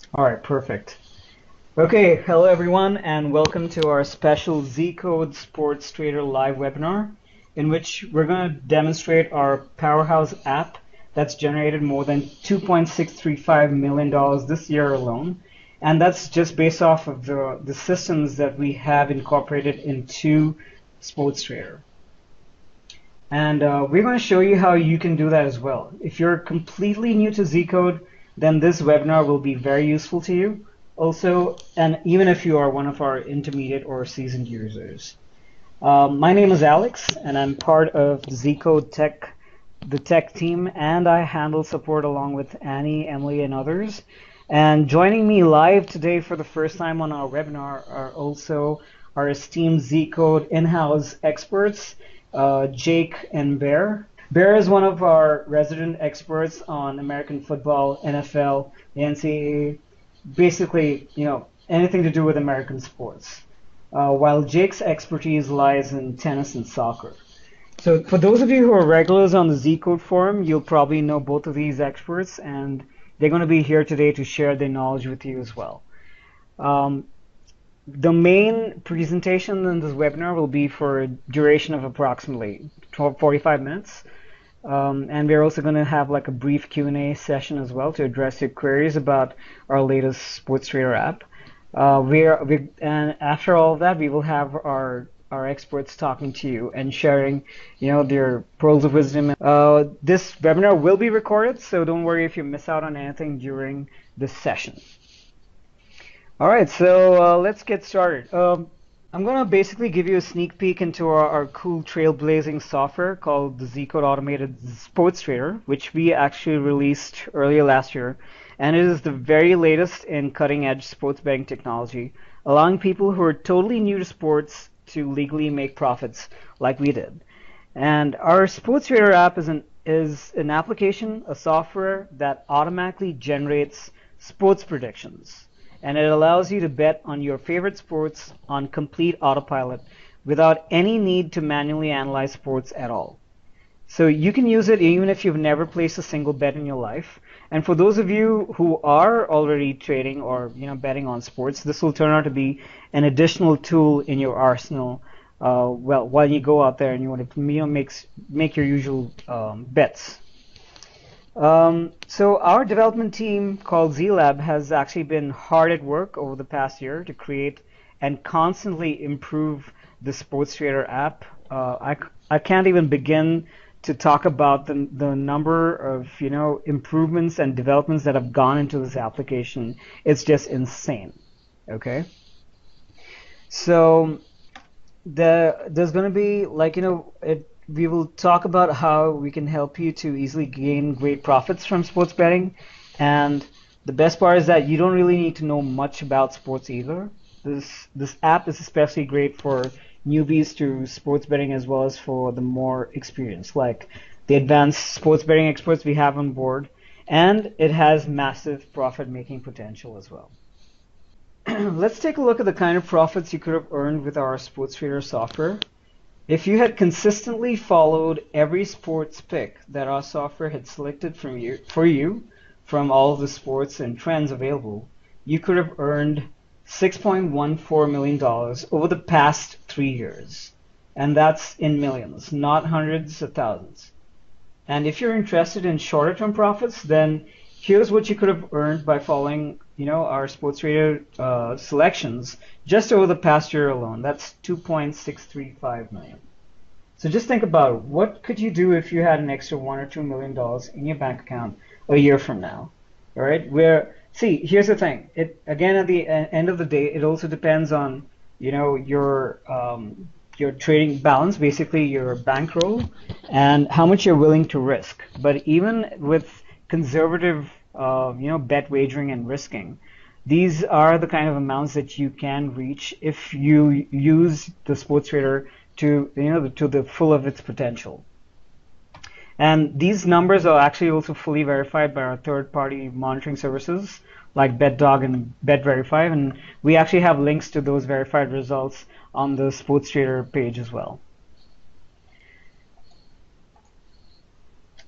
All right, perfect. Okay, hello everyone, and welcome to our special Zcode Sports Trader live webinar, in which we're going to demonstrate our powerhouse app that's generated more than $2.635 million this year alone. And that's just based off of the systems that we have incorporated into SportsTrader. And we're going to show you how you can do that as well. If you're completely new to Zcode, then this webinar will be very useful to you. Also, and even if you are one of our intermediate or seasoned users. My name is Alex, and I'm part of the Zcode the tech team, and I handle support along with Annie, Emily, and others. And joining me live today for the first time on our webinar are also our esteemed Zcode in-house experts, Jake and Bear. Bear is one of our resident experts on American football, NFL, the NCAA, basically, anything to do with American sports. While Jake's expertise lies in tennis and soccer. So for those of you who are regulars on the Zcode forum, you'll probably know both of these experts, and they're going to be here today to share their knowledge with you as well. The main presentation in this webinar will be for a duration of approximately 45 minutes. And we're also going to have like a brief Q&A session as well to address your queries about our latest SportsTrader app. And after all of that, we will have our experts talking to you and sharing, their pearls of wisdom. This webinar will be recorded, so don't worry if you miss out on anything during this session. All right, so let's get started. I'm going to basically give you a sneak peek into our cool trailblazing software called the Zcode Automated SportsTrader, which we actually released earlier last year. And it is the very latest in cutting-edge sports betting technology, allowing people who are totally new to sports to legally make profits like we did. And our SportsTrader app is an application, a software that automatically generates sports predictions. And it allows you to bet on your favorite sports on complete autopilot without any need to manually analyze sports at all. So you can use it even if you've never placed a single bet in your life. And for those of you who are already trading or betting on sports, this will turn out to be an additional tool in your arsenal. While you go out there and you want to make your usual bets. So our development team called ZLab has actually been hard at work over the past year to create and constantly improve the SportsTrader app. I can't even begin to talk about the number of improvements and developments that have gone into this application. It's just insane. Okay. So there's going to be we will talk about how we can help you to easily gain great profits from sports betting. And the best part is that you don't really need to know much about sports either. This app is especially great for newbies to sports betting as well as for the more experienced, like the advanced sports betting experts we have on board. And it has massive profit-making potential as well. Let's take a look at the kind of profits you could have earned with our SportsTrader software. If you had consistently followed every sports pick that our software had selected for you from all of the sports and trends available, you could have earned $6.14 million over the past 3 years. And that's in millions, not hundreds of thousands. And if you're interested in shorter term profits, then here's what you could have earned by following our SportsTrader selections just over the past year alone. That's $2.635 million. So just think about it. What could you do if you had an extra $1 or $2 million in your bank account a year from now? All right. Here's the thing. Again, at the end of the day, it also depends on your trading balance, basically your bankroll, and how much you're willing to risk. But even with conservative bet wagering and risking, these are the kind of amounts that you can reach if you use the SportsTrader to the full of its potential. And these numbers are actually also fully verified by our third-party monitoring services like BetDog and BetVerify, and we actually have links to those verified results on the SportsTrader page as well.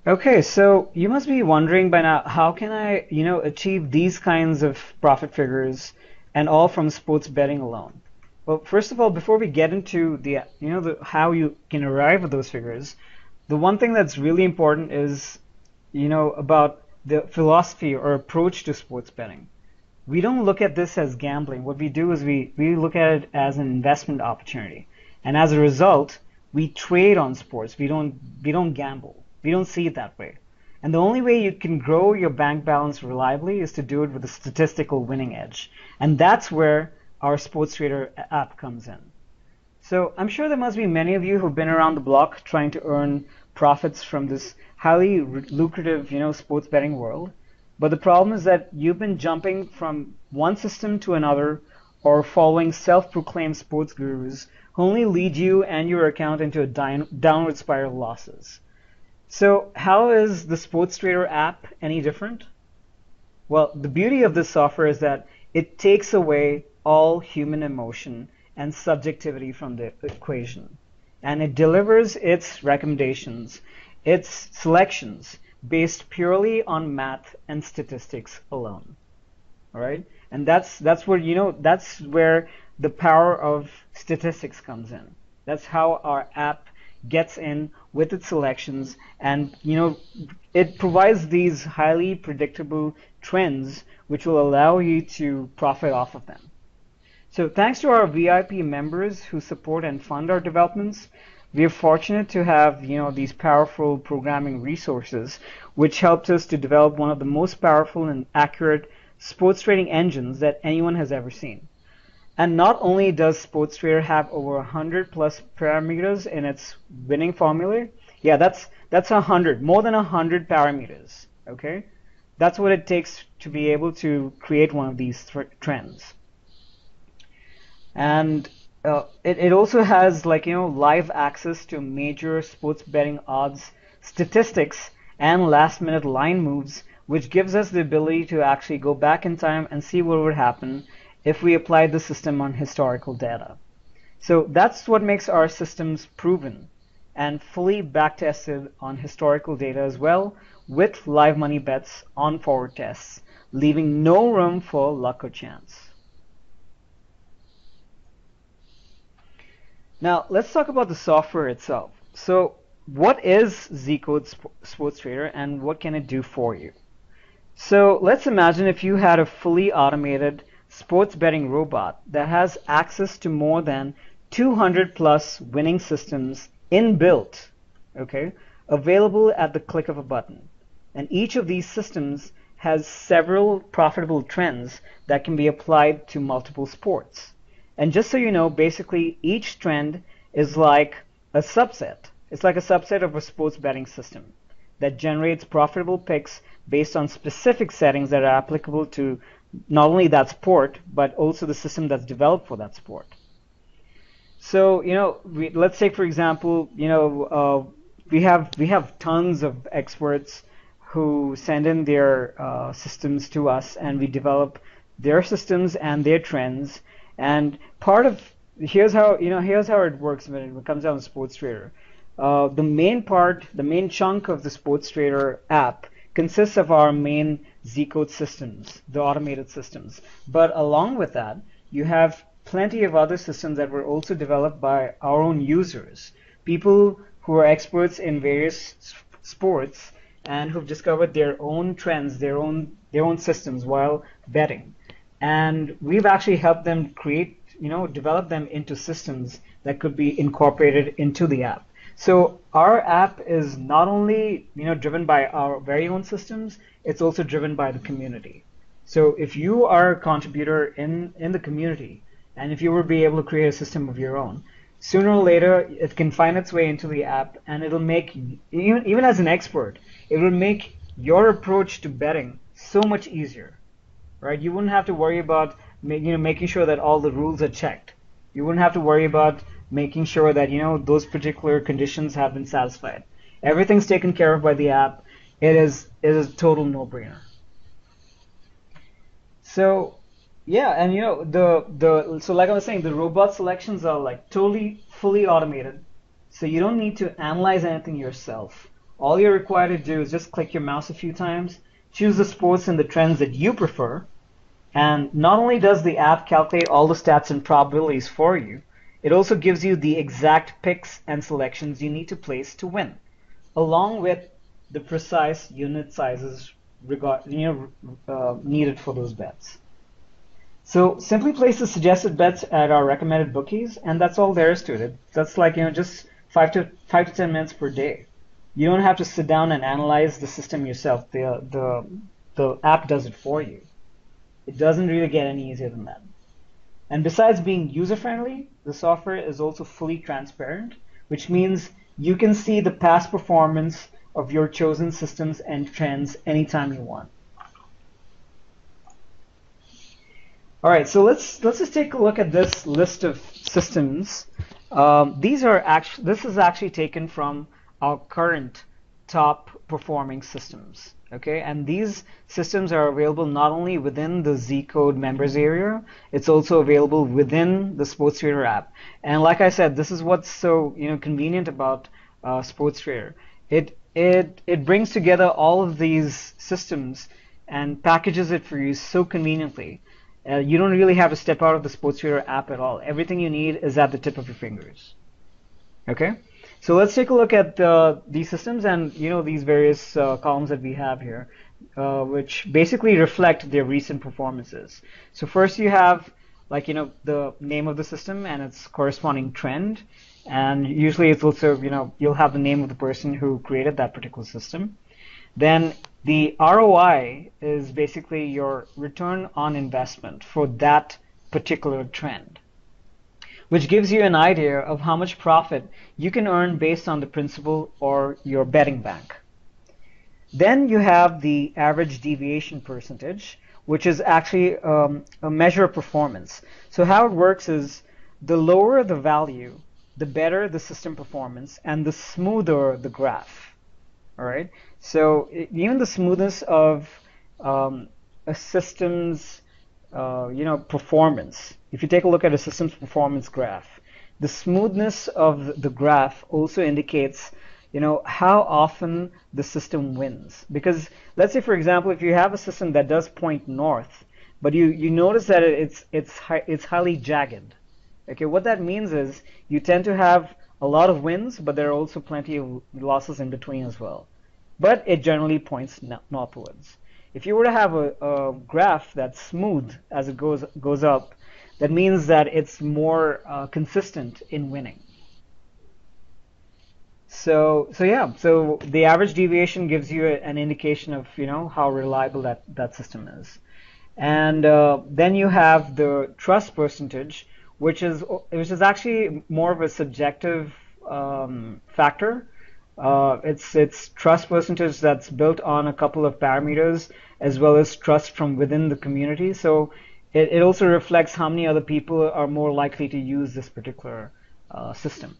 Okay, so you must be wondering by now, how can I, achieve these kinds of profit figures and all from sports betting alone? Well, first of all, before we get into how you can arrive at those figures, the one thing that's really important is, about the philosophy or approach to sports betting. We don't look at this as gambling. What we do is we look at it as an investment opportunity. And as a result, we trade on sports. We don't gamble. We don't see it that way. And the only way you can grow your bank balance reliably is to do it with a statistical winning edge. And that's where our SportsTrader app comes in. So I'm sure there must be many of you who've been around the block trying to earn profits from this highly lucrative, sports betting world. But the problem is that you've been jumping from one system to another or following self-proclaimed sports gurus who only lead you and your account into a downward spiral of losses. So how is the SportsTrader app any different? Well, the beauty of this software is that it takes away all human emotion and subjectivity from the equation. And it delivers its recommendations, its selections, based purely on math and statistics alone. All right? And that's where the power of statistics comes in. That's how our app gets in with its selections, and it provides these highly predictable trends which will allow you to profit off of them. So thanks to our VIP members who support and fund our developments, we are fortunate to have these powerful programming resources which helped us to develop one of the most powerful and accurate sports trading engines that anyone has ever seen. And not only does SportsTrader have over 100 plus parameters in its winning formula, yeah, that's 100, more than 100 parameters. Okay, that's what it takes to be able to create one of these trends. And it also has live access to major sports betting odds, statistics, and last minute line moves, which gives us the ability to actually go back in time and see what would happen if we applied the system on historical data. So that's what makes our systems proven and fully backtested on historical data as well, with live money bets on forward tests, leaving no room for luck or chance. Now, let's talk about the software itself. So, what is Zcode SportsTrader and what can it do for you? So, let's imagine if you had a fully automated sports betting robot that has access to more than 200 plus winning systems inbuilt, okay, available at the click of a button. And each of these systems has several profitable trends that can be applied to multiple sports. And just so you know, basically each trend is like a subset. It's like a subset of a sports betting system that generates profitable picks based on specific settings that are applicable to not only that sport, but also the system that's developed for that sport. So, let's take for example, we have tons of experts who send in their systems to us, and we develop their systems and their trends. And here's how it works when it comes down to SportsTrader. The main chunk of the SportsTrader app consists of our main Zcode systems, the automated systems. But along with that, you have plenty of other systems that were also developed by our own users, people who are experts in various sports and who've discovered their own trends, their own systems while betting. And we've actually helped them develop them into systems that could be incorporated into the app. So our app is not only driven by our very own systems, it's also driven by the community. So if you are a contributor in the community, and if you were to be able to create a system of your own, sooner or later it can find its way into the app, and it'll make, even as an expert, it will make your approach to betting so much easier, right? You wouldn't have to worry about making sure that all the rules are checked. You wouldn't have to worry about making sure that those particular conditions have been satisfied. Everything's taken care of by the app. It is a total no-brainer. So yeah, and so like I was saying, the robot selections are like totally fully automated. So you don't need to analyze anything yourself. All you're required to do is just click your mouse a few times, choose the sports and the trends that you prefer, and not only does the app calculate all the stats and probabilities for you, it also gives you the exact picks and selections you need to place to win, along with the precise unit sizes needed for those bets. So simply place the suggested bets at our recommended bookies, and that's all there is to it. That's like just 5 to 10 minutes per day. You don't have to sit down and analyze the system yourself. The app does it for you. It doesn't really get any easier than that. And besides being user-friendly, the software is also fully transparent, which means you can see the past performance of your chosen systems and trends anytime you want. All right, so let's just take a look at this list of systems. This is actually taken from our current top performing systems. Okay, and these systems are available not only within the Zcode members area, it's also available within the SportsTrader app. And like I said, this is what's so convenient about SportsTrader. It brings together all of these systems and packages it for you so conveniently. You don't really have to step out of the SportsTrader app at all. Everything you need is at the tip of your fingers. Okay, so let's take a look at these systems and these various columns that we have here, which basically reflect their recent performances. So first you have the name of the system and its corresponding trend, and usually it's also you'll have the name of the person who created that particular system. Then the ROI is basically your return on investment for that particular trend, which gives you an idea of how much profit you can earn based on the principal or your betting bank. Then you have the average deviation percentage, which is actually a measure of performance. So how it works is the lower the value, the better the system performance and the smoother the graph. All right. So even the smoothness of a system's performance. If you take a look at a system's performance graph, the smoothness of the graph also indicates how often the system wins. Because let's say, for example, if you have a system that does point north, but you notice that it's highly jagged. Okay, what that means is you tend to have a lot of wins, but there are also plenty of losses in between as well. But it generally points northwards. If you were to have a graph that's smooth as it goes up, that means that it's more consistent in winning. So the average deviation gives you an indication of how reliable that system is. And then you have the trust percentage, which is actually more of a subjective factor. It's trust percentage that's built on a couple of parameters, as well as trust from within the community. So it also reflects how many other people are more likely to use this particular system.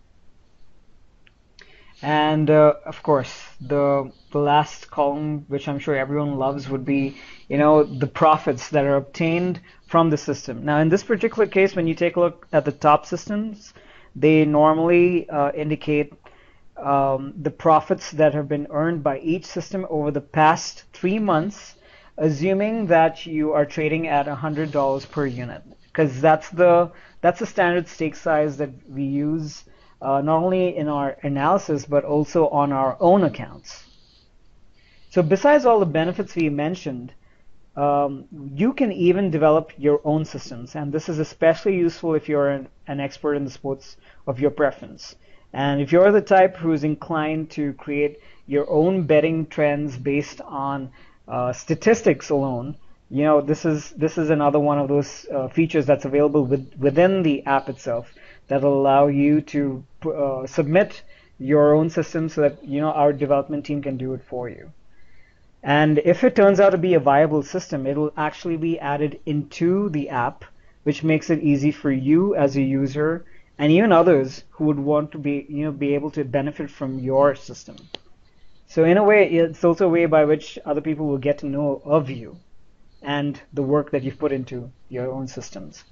And of course, the last column, which I'm sure everyone loves, would be the profits that are obtained from the system. Now, in this particular case, when you take a look at the top systems, they normally indicate the profits that have been earned by each system over the past 3 months, assuming that you are trading at $100 per unit, because that's the standard stake size that we use not only in our analysis but also on our own accounts. So besides all the benefits we mentioned, you can even develop your own systems, and this is especially useful if you're an expert in the sports of your preference. And if you're the type who's inclined to create your own betting trends based on statistics alone, this is another one of those features that's available within the app itself that will allow you to submit your own system so that our development team can do it for you. And if it turns out to be a viable system, it will actually be added into the app, which makes it easy for you as a user and even others who would want to be able to benefit from your system. So in a way, it's also a way by which other people will get to know of you and the work that you've put into your own systems.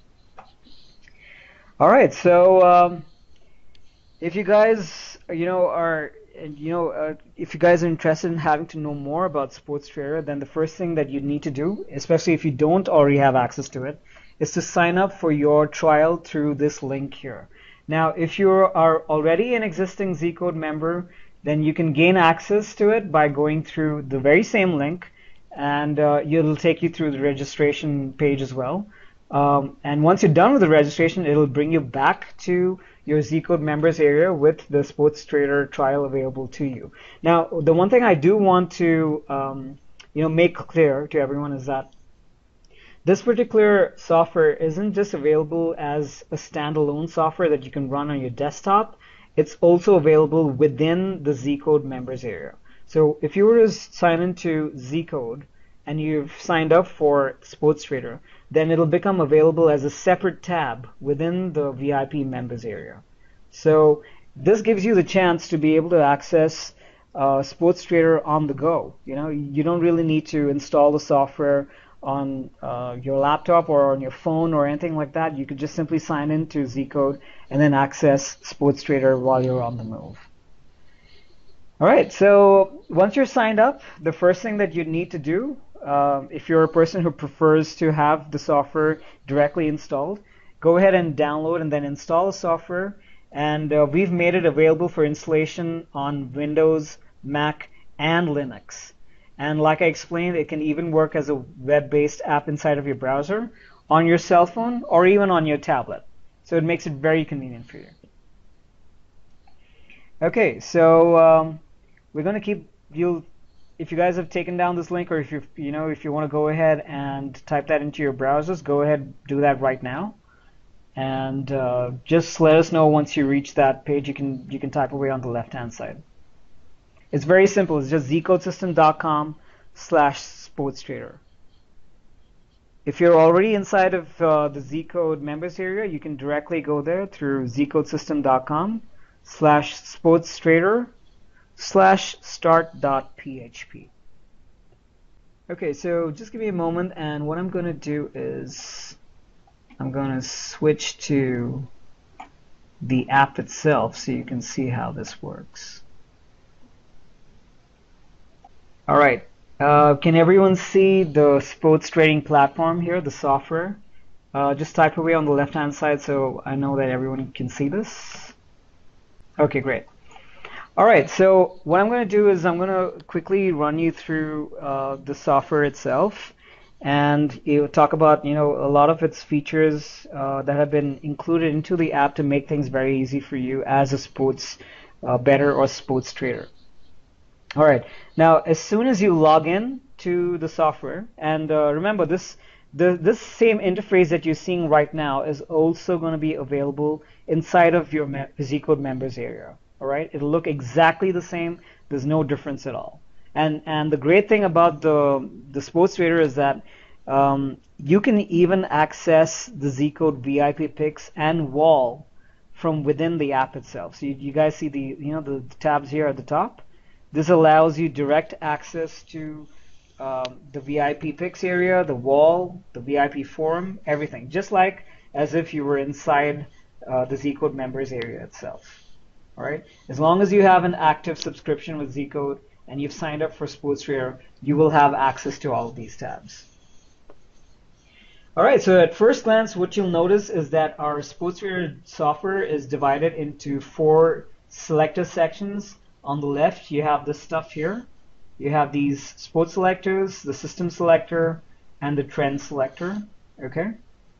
All right, so if you guys are if you guys are interested in having to know more about SportsTrader, then the first thing that you need to do, especially if you don't already have access to it, is to sign up for your trial through this link here. Now, if you are already an existing Zcode member, then you can gain access to it by going through the very same link, and it'll take you through the registration page as well. And once you're done with the registration, it'll bring you back to your Zcode members area with the SportsTrader trial available to you. Now, the one thing I do want to make clear to everyone is that this particular software isn't just available as a standalone software that you can run on your desktop. It's also available within the Zcode members area. So if you were to sign into Zcode and you've signed up for SportsTrader, then it'll become available as a separate tab within the VIP members area. So this gives you the chance to be able to access SportsTrader on the go. You don't really need to install the software on your laptop or on your phone or anything like that. You could just simply sign into Zcode and then access SportsTrader while you're on the move. All right, so once you're signed up, the first thing that you need to do, if you're a person who prefers to have the software directly installed, go ahead and download and then install the software. And we've made it available for installation on Windows, Mac, and Linux. And like I explained, it can even work as a web-based app inside of your browser, on your cell phone, or even on your tablet. So it makes it very convenient for you. Okay, so we're going to keep you. If you guys have taken down this link, or if you want to go ahead and type that into your browsers, go ahead, do that right now. And just let us know once you reach that page. You can type away on the left-hand side. It's very simple. It's just zcodesystem.com/SportsTrader. If you're already inside of the Zcode members area, you can directly go there through zcodesystem.com/sportstrader/start.php. Okay, so just give me a moment, and what I'm going to do is I'm going to switch to the app itself so you can see how this works. All right, can everyone see the sports trading platform here, the software? Just type away on the left-hand side so I know that everyone can see this. Okay, great. All right, so what I'm going to do is I'm going to quickly run you through the software itself, and talk about a lot of its features that have been included into the app to make things very easy for you as a sports bettor or sports trader. All right, now as soon as you log in to the software, and remember this same interface that you're seeing right now is also going to be available inside of your Zcode members area. All right, it'll look exactly the same. There's no difference at all. And the great thing about the SportsTrader is that you can even access the Zcode VIP picks and wall from within the app itself. So you guys see the tabs here at the top. This allows you direct access to the VIP picks area, the wall, the VIP forum, everything, just like as if you were inside the Zcode members area itself. All right. As long as you have an active subscription with Zcode and you've signed up for SportsTrader, you will have access to all of these tabs. All right, so at first glance, what you'll notice is that our SportsTrader software is divided into 4 selector sections. On the left, you have this stuff here. You have these sports selectors, the system selector, and the trend selector. Okay,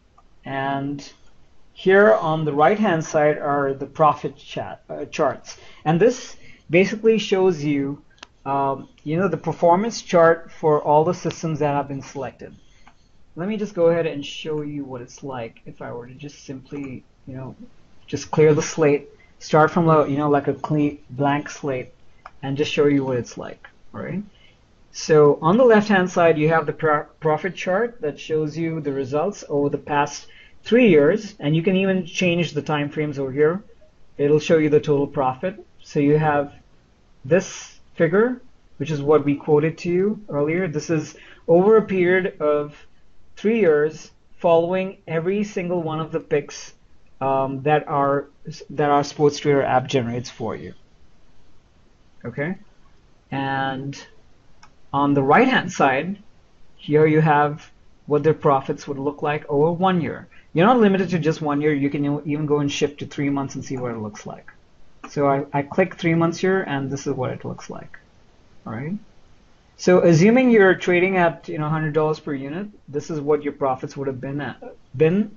and here on the right-hand side are the profit charts, and this basically shows you, the performance chart for all the systems that have been selected. Let me just go ahead and show you what it's like if I were to just simply, just clear the slate, start from like a clean blank slate, and just show you what it's like. All right. So on the left-hand side, you have the profit chart that shows you the results over the past 3 years, and you can even change the time frames over here. It'll show you the total profit. So you have this figure, which is what we quoted to you earlier. This is over a period of 3 years following every single one of the picks that our SportsTrader app generates for you. Okay, and on the right hand side, here you have what their profits would look like over 1 year. You're not limited to just 1 year. You can even go and shift to 3 months and see what it looks like. So I click 3 months here, and this is what it looks like. All right. So assuming you're trading at $100 per unit, this is what your profits would have been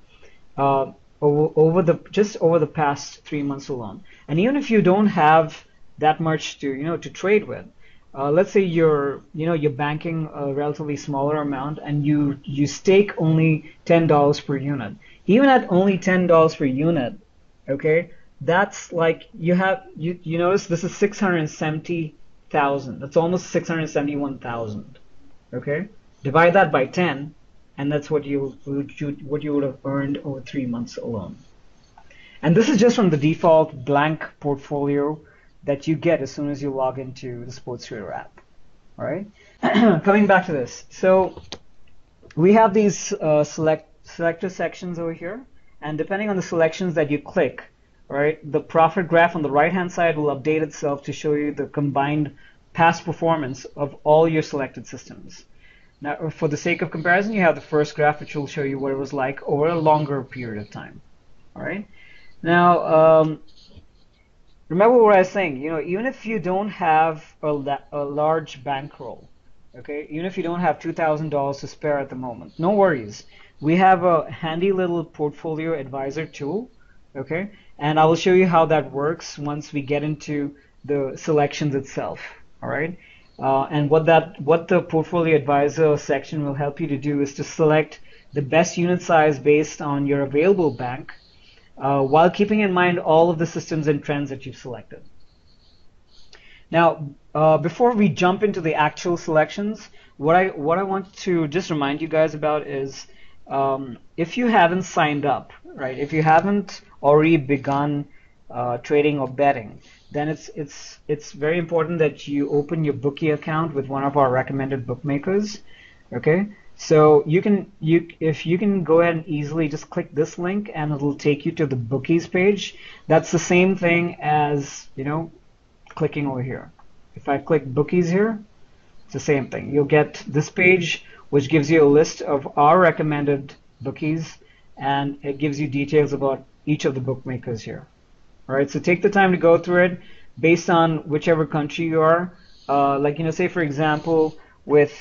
over the past 3 months alone. And even if you don't have that much to trade with, let's say you're banking a relatively smaller amount and you stake only $10 per unit. Even at only $10 per unit, okay, that's like you notice this is 670,000. That's almost 671,000. Okay, divide that by 10, and that's what you would have earned over 3 months alone. And this is just from the default blank portfolio that you get as soon as you log into the SportsTrader app. All right. Coming back to this, so we have these selector sections over here, and depending on the selections that you click, right, the profit graph on the right-hand side will update itself to show you the combined past performance of all your selected systems. Now, for the sake of comparison, you have the first graph, which will show you what it was like over a longer period of time. All right. Now, remember what I was saying. Even if you don't have a large bankroll, okay, even if you don't have $2,000 to spare at the moment, no worries. We have a handy little portfolio advisor tool, okay, and I will show you how that works once we get into the selections itself. All right. And what the portfolio advisor section will help you to do is to select the best unit size based on your available bank, while keeping in mind all of the systems and trends that you've selected. Now, before we jump into the actual selections, what I want to just remind you guys about is, if you haven't signed up, right? If you haven't already begun trading or betting, then it's very important that you open your bookie account with one of our recommended bookmakers. Okay, so if you can go ahead and easily just click this link, and it'll take you to the bookies page. That's the same thing as clicking over here. If I click bookies here, it's the same thing. You'll get this page, which gives you a list of our recommended bookies, and it gives you details about each of the bookmakers here. All right, so take the time to go through it based on whichever country you are. Like say for example with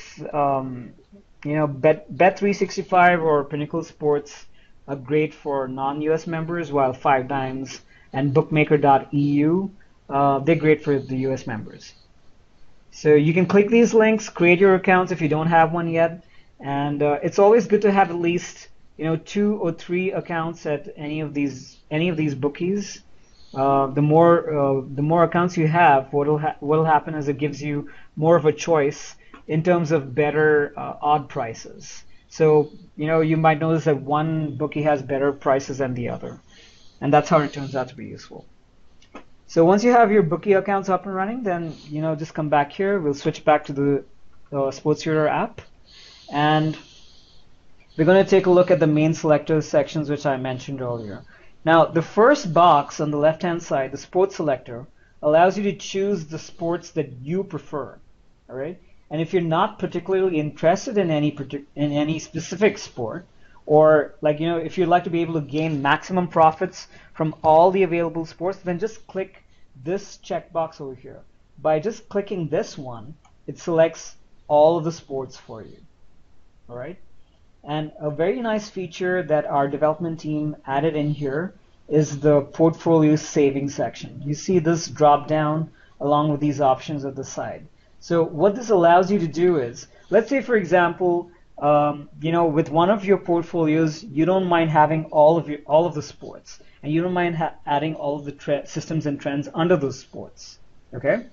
Bet365 or Pinnacle Sports are great for non-US members, while 5Dimes and Bookmaker.eu they're great for the US members. So you can click these links, create your accounts if you don't have one yet, and it's always good to have at least 2 or 3 accounts at any of these bookies. The more accounts you have, what'll happen is it gives you more of a choice in terms of better odd prices. So you might notice that one bookie has better prices than the other, and that's how it turns out to be useful. So once you have your bookie accounts up and running, then just come back here. We'll switch back to the SportsTrader app, and we're going to take a look at the main selector sections, which I mentioned earlier. Now, the first box on the left-hand side, the sports selector, allows you to choose the sports that you prefer. All right, and if you're not particularly interested in any specific sport, or if you'd like to be able to gain maximum profits from all the available sports, then just click this checkbox over here. By just clicking this one, it selects all of the sports for you. All right. And a very nice feature that our development team added in here is the portfolio savings section. You see this drop down along with these options at the side. So what this allows you to do is, let's say for example, with one of your portfolios, you don't mind having all of the sports, and you don't mind adding all of the systems and trends under those sports. Okay.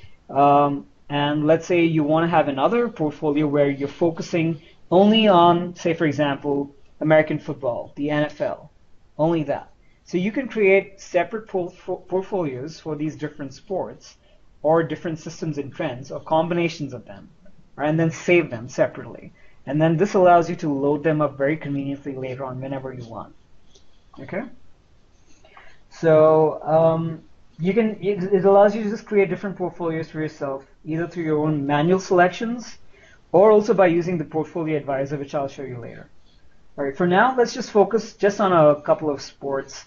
And let's say you want to have another portfolio where you're focusing only on, say for example, American football, the NFL, only that. So you can create separate portfolios for these different sports or different systems and trends or combinations of them, right? And then save them separately. And then this allows you to load them up very conveniently later on whenever you want. Okay? So it allows you to just create different portfolios for yourself, either through your own manual selections or also by using the portfolio advisor, which I'll show you later. All right, for now, let's just focus just on a couple of sports.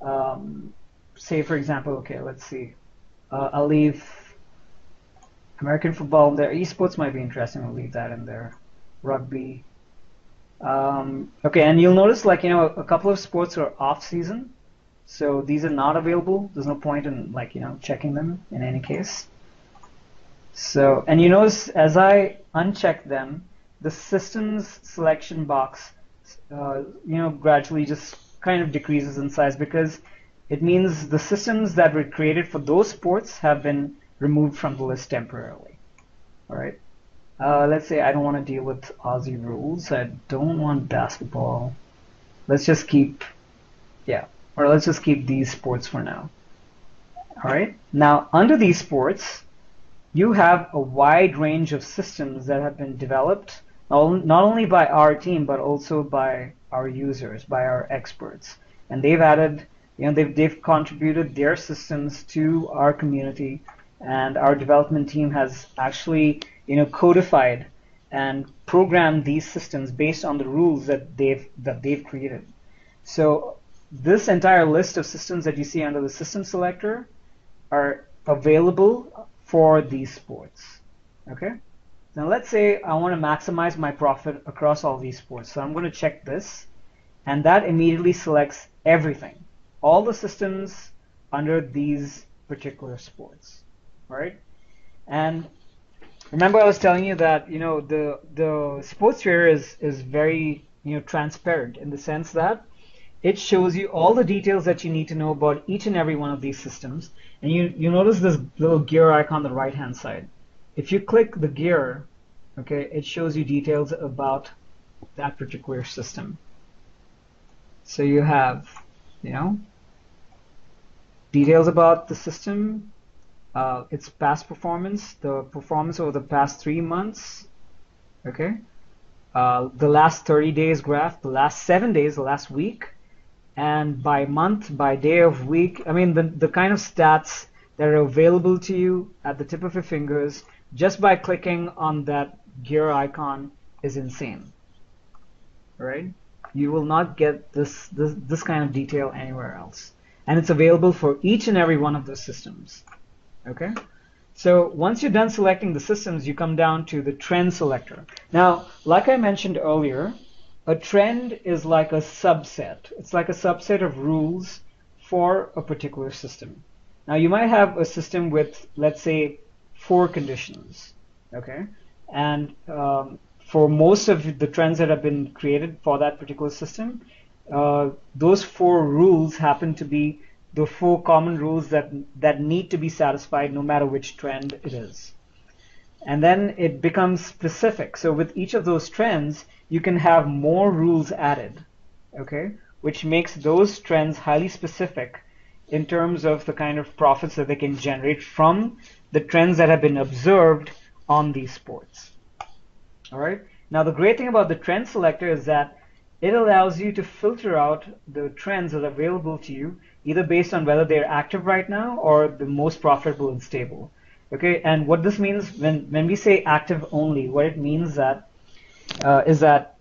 Say, for example, okay, let's see. I'll leave American football in there. Esports might be interesting. I'll leave that in there. Rugby. Okay, and you'll notice, like, a couple of sports are off season. So these are not available. There's no point in, like, checking them in any case. So, and you notice as I uncheck them, the systems selection box, gradually just kind of decreases in size because it means the systems that were created for those sports have been removed from the list temporarily. All right. Let's say I don't want to deal with Aussie rules. I don't want basketball. Let's just keep, or let's just keep these sports for now. All right. Now, under these sports, you have a wide range of systems that have been developed, not only by our team, but also by our users, by our experts. And they've added, they've contributed their systems to our community, and our development team has actually, codified and programmed these systems based on the rules that they've created. So this entire list of systems that you see under the system selector are available for these sports. Okay? Now let's say I want to maximize my profit across all these sports. So I'm going to check this, and that immediately selects everything, all the systems under these particular sports. Right? And remember I was telling you that the SportsTrader is very transparent in the sense that it shows you all the details that you need to know about each and every one of these systems. And you notice this little gear icon on the right hand side. If you click the gear, okay, it shows you details about that particular system. So you have details about the system, its past performance, the performance over the past 3 months, okay, the last 30 days graph, the last 7 days, the last week, and by month, by day of week. I mean, the kind of stats that are available to you at the tip of your fingers just by clicking on that gear icon is insane. Right? You will not get this kind of detail anywhere else. And it's available for each and every one of those systems. Okay? So once you're done selecting the systems, you come down to the trend selector. Now, like I mentioned earlier, a trend is like a subset. It's like a subset of rules for a particular system. Now, you might have a system with, let's say, 4 conditions. Okay? And for most of the trends that have been created for that particular system, those 4 rules happen to be the 4 common rules that need to be satisfied no matter which trend it is. And then it becomes specific. So with each of those trends, you can have more rules added, okay, which makes those trends highly specific in terms of the kind of profits that they can generate from the trends that have been observed on these sports. All right. Now, the great thing about the trend selector is that it allows you to filter out the trends that are available to you, either based on whether they're active right now or the most profitable and stable. Okay, and what this means when we say active only, what it means is that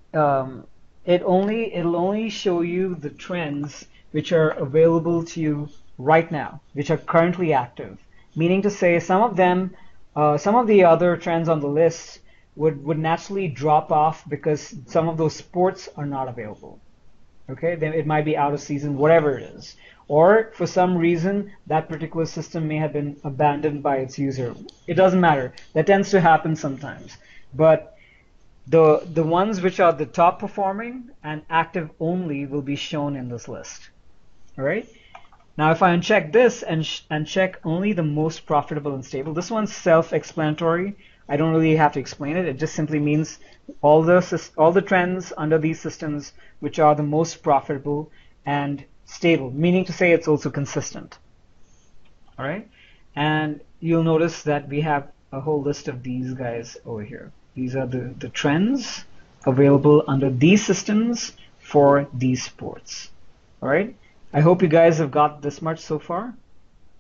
it'll only show you the trends which are available to you right now, which are currently active. Meaning to say, some of the other trends on the list would naturally drop off because some of those sports are not available. Okay, then it might be out of season, whatever it is. Or for some reason, that particular system may have been abandoned by its user. It doesn't matter. That tends to happen sometimes. But the ones which are the top performing and active only will be shown in this list. All right. Now, if I uncheck this and check only the most profitable and stable, this one's self-explanatory. I don't really have to explain it. It just simply means all the trends under these systems which are the most profitable and stable, meaning to say it's also consistent. All right, and you'll notice that we have a whole list of these guys over here. These are the trends available under these systems for these sports. All right, I hope you guys have got this much so far.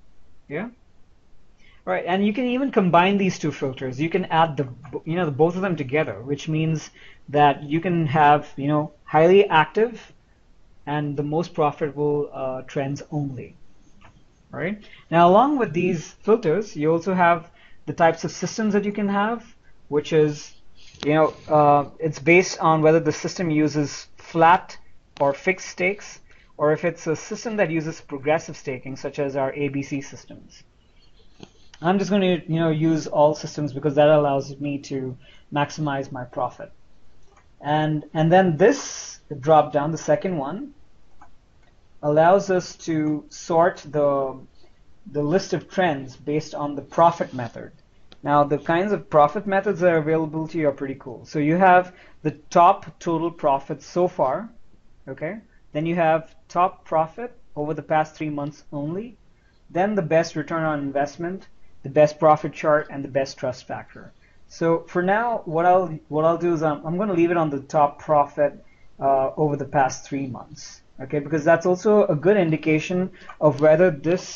Yeah. All right, and you can even combine these two filters. You can add the both of them together, which means that you can have, highly active and the most profitable trends only. All right. Now, along with these filters, you also have the types of systems that you can have, which is, it's based on whether the system uses flat or fixed stakes, or if it's a system that uses progressive staking, such as our ABC systems. I'm just going to, use all systems because that allows me to maximize my profit. And then this drop down, the second one, allows us to sort the list of trends based on the profit method. Now, the kinds of profit methods that are available to you are pretty cool. So you have the top total profit so far, okay? Then you have top profit over the past 3 months only, then the best return on investment, the best profit chart, and the best trust factor. So for now, what I'll do is I'm going to leave it on the top profit over the past 3 months, okay? Because that's also a good indication of whether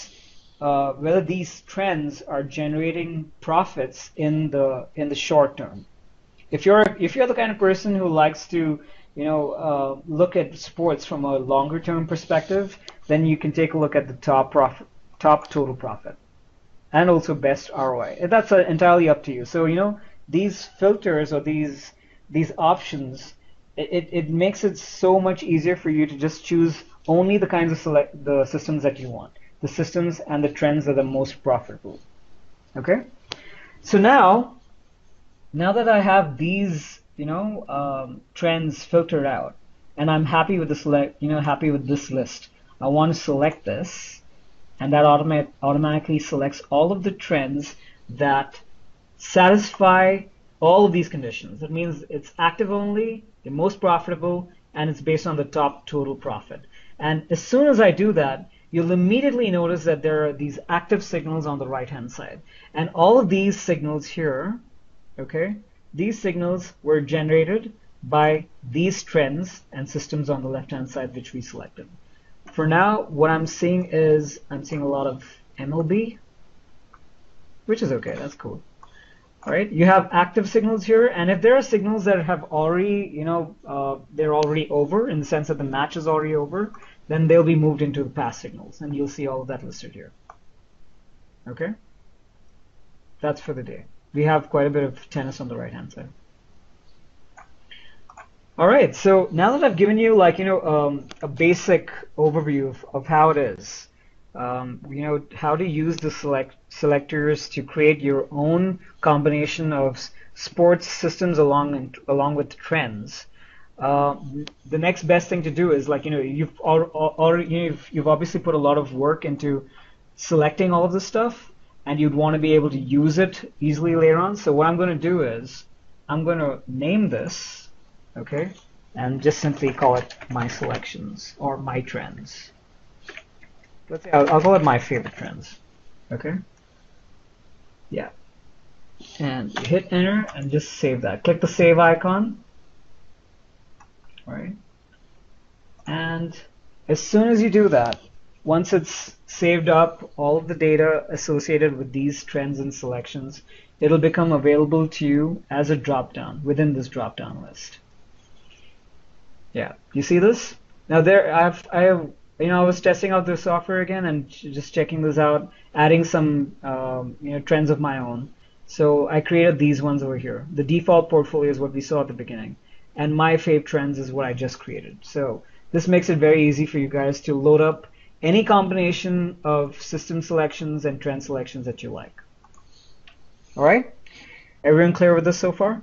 these trends are generating profits in the short term. If you're the kind of person who likes to look at sports from a longer term perspective, then you can take a look at the top total profit, and also best ROI. That's entirely up to you. So these filters or these options, it makes it so much easier for you to just choose only the kinds of the systems that you want, the systems and the trends that are most profitable. Okay. So now that I have these trends filtered out, and I'm happy with happy with this list, I want to select this, and that automatically selects all of the trends that satisfy all of these conditions. That means it's active only, the most profitable, and it's based on the top total profit. And as soon as I do that, you'll immediately notice that there are these active signals on the right-hand side. And all of these signals here, okay, these signals were generated by these trends and systems on the left-hand side, which we selected. For now, what I'm seeing a lot of MLB, which is okay, that's cool. All right, you have active signals here, and if there are signals that have already, they're already over, in the sense that the match is already over, then they'll be moved into the past signals, and you'll see all of that listed here. Okay, that's for the day. We have quite a bit of tennis on the right-hand side. All right, so now that I've given you a basic overview of how it is, how to use the selectors to create your own combination of sports systems along with trends. The next best thing to do is you've obviously put a lot of work into selecting all of this stuff, and you'd want to be able to use it easily later on. So what I'm going to do is I'm going to name this. Okay, and just simply call it my selections or my trends. Let's say I'll call it my favorite trends. Okay. Yeah. And you hit enter and just save that. Click the save icon. All right. And as soon as you do that, once it's saved up all of the data associated with these trends and selections, it'll become available to you as a drop-down within this drop-down list. Yeah, you see this? Now I was testing out the software again and just checking this out, adding some trends of my own. So I created these ones over here. The default portfolio is what we saw at the beginning, and my fave trends is what I just created. So this makes it very easy for you guys to load up any combination of system selections and trend selections that you like. All right, everyone clear with this so far?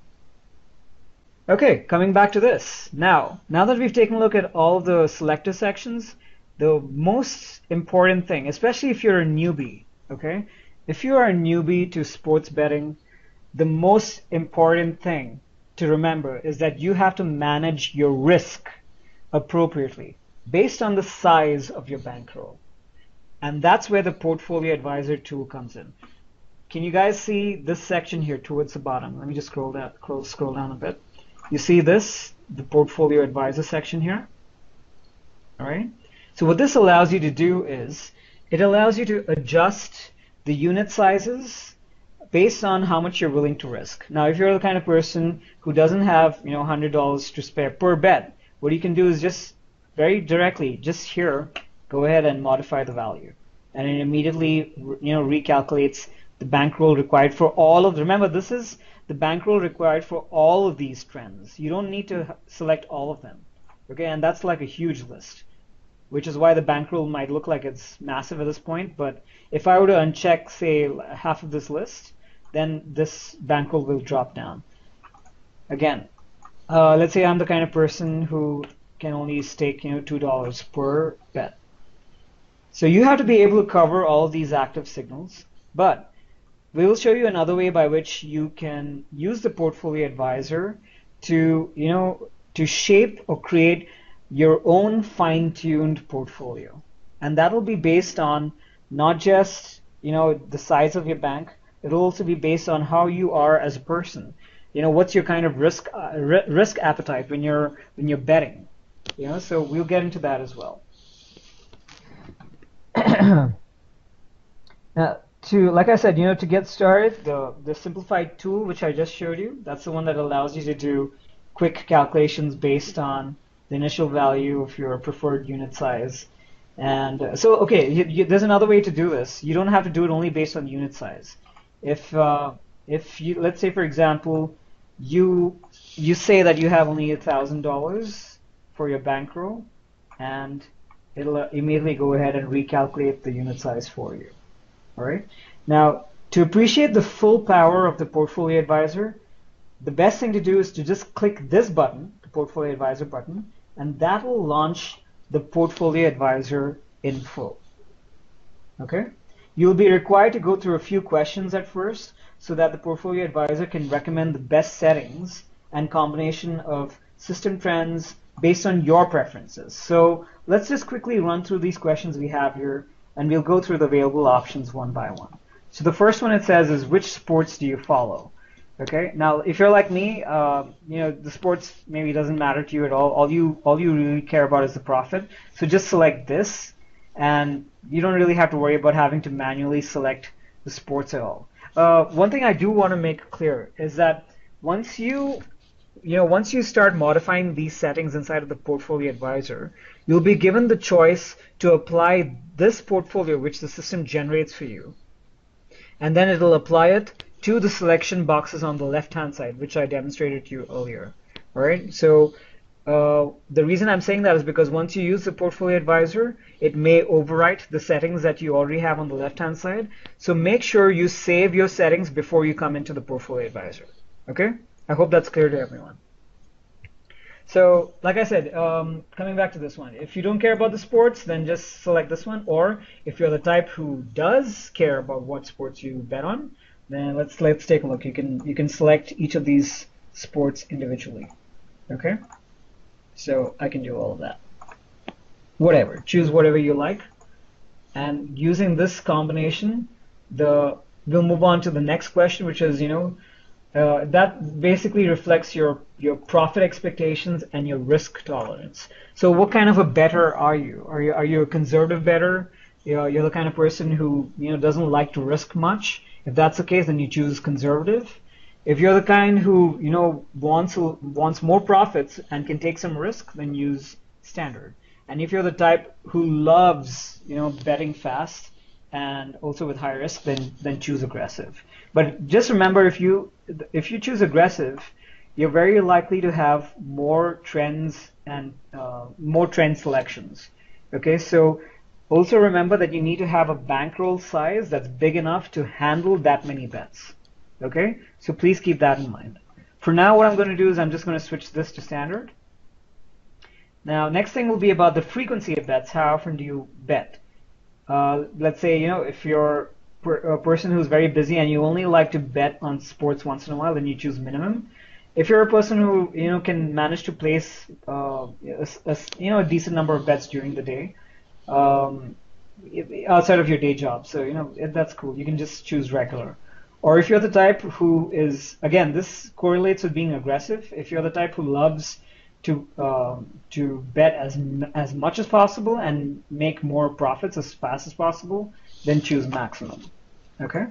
Okay, coming back to this. Now that we've taken a look at all the selector sections, the most important thing, especially if you're a newbie, okay? If you are a newbie to sports betting, the most important thing to remember is that you have to manage your risk appropriately based on the size of your bankroll. And that's where the Portfolio Advisor tool comes in. Can you guys see this section here towards the bottom? Let me just scroll down a bit. You see this, the Portfolio Advisor section here? All right. So what this allows you to do is It allows you to adjust the unit sizes based on how much you're willing to risk. Now, if you're the kind of person who doesn't have, $100 to spare per bet, what you can do is just very directly, just here, go ahead and modify the value. And it immediately, recalculates the bankroll required for all of, remember, this is the bankroll required for all of these trends. You don't need to select all of them. Okay, and that's like a huge list, which is why the bankroll might look like it's massive at this point. But if I were to uncheck, say, half of this list, then this bankroll will drop down. Again, let's say I'm the kind of person who can only stake, $2 per bet. So you have to be able to cover all of these active signals, but we will show you another way by which you can use the portfolio advisor to, to shape or create your own fine-tuned portfolio. And that'll be based on not just, the size of your bank. It'll also be based on how you are as a person. What's your kind of risk appetite when you're betting. So we'll get into that as well. Now, like I said, to get started, the simplified tool which I just showed you, that's the one that allows you to do quick calculations based on the initial value of your preferred unit size. And so, okay, there's another way to do this. You don't have to do it only based on unit size. If you, let's say, for example, you say that you have only $1,000 for your bankroll, and it'll immediately go ahead and recalculate the unit size for you. All right. Now, to appreciate the full power of the Portfolio Advisor, the best thing to do is to just click this button, the Portfolio Advisor button, and that will launch the Portfolio Advisor in full. Okay. You'll be required to go through a few questions at first so that the Portfolio Advisor can recommend the best settings and combination of system trends based on your preferences. So let's just quickly run through these questions we have here, and we'll go through the available options one by one. So the first one it says is, which sports do you follow? Okay, now if you're like me, the sports maybe doesn't matter to you at all. All you really care about is the profit. So just select this, and you don't really have to worry about having to manually select the sports at all. One thing I do want to make clear is that once you start modifying these settings inside of the Portfolio Advisor, you'll be given the choice to apply this portfolio which the system generates for you, and then it'll apply it to the selection boxes on the left-hand side, which I demonstrated to you earlier. All right. So the reason I'm saying that is because once you use the Portfolio Advisor, it may overwrite the settings that you already have on the left-hand side. So make sure you save your settings before you come into the Portfolio Advisor. Okay. I hope that's clear to everyone. So, like I said, coming back to this one, if you don't care about the sports, then just select this one. Or if you're the type who does care about what sports you bet on, then let's take a look. You can select each of these sports individually. Okay. So I can do all of that. Whatever, choose whatever you like, and using this combination, we'll move on to the next question, which is that basically reflects your profit expectations and your risk tolerance. So what kind of a bettor are you? Are you a conservative bettor? You're the kind of person who doesn't like to risk much. If that's the case, then you choose conservative. If you're the kind who wants more profits and can take some risk, then use standard. And if you're the type who loves betting fast and also with high risk, then choose aggressive. But just remember, if you choose aggressive, you're very likely to have more trends and more trend selections. Okay, so also remember that you need to have a bankroll size that's big enough to handle that many bets. Okay, so please keep that in mind. For now, what I'm going to do is I'm just going to switch this to standard. Now, next thing will be about the frequency of bets. How often do you bet? Let's say, if you're a person who's very busy and you only like to bet on sports once in a while, then you choose minimum. If you're a person who can manage to place a decent number of bets during the day, outside of your day job, so that's cool. You can just choose regular. Or if you're the type who is, again, this correlates with being aggressive. If you're the type who loves to bet as much as possible and make more profits as fast as possible, then choose maximum. Okay.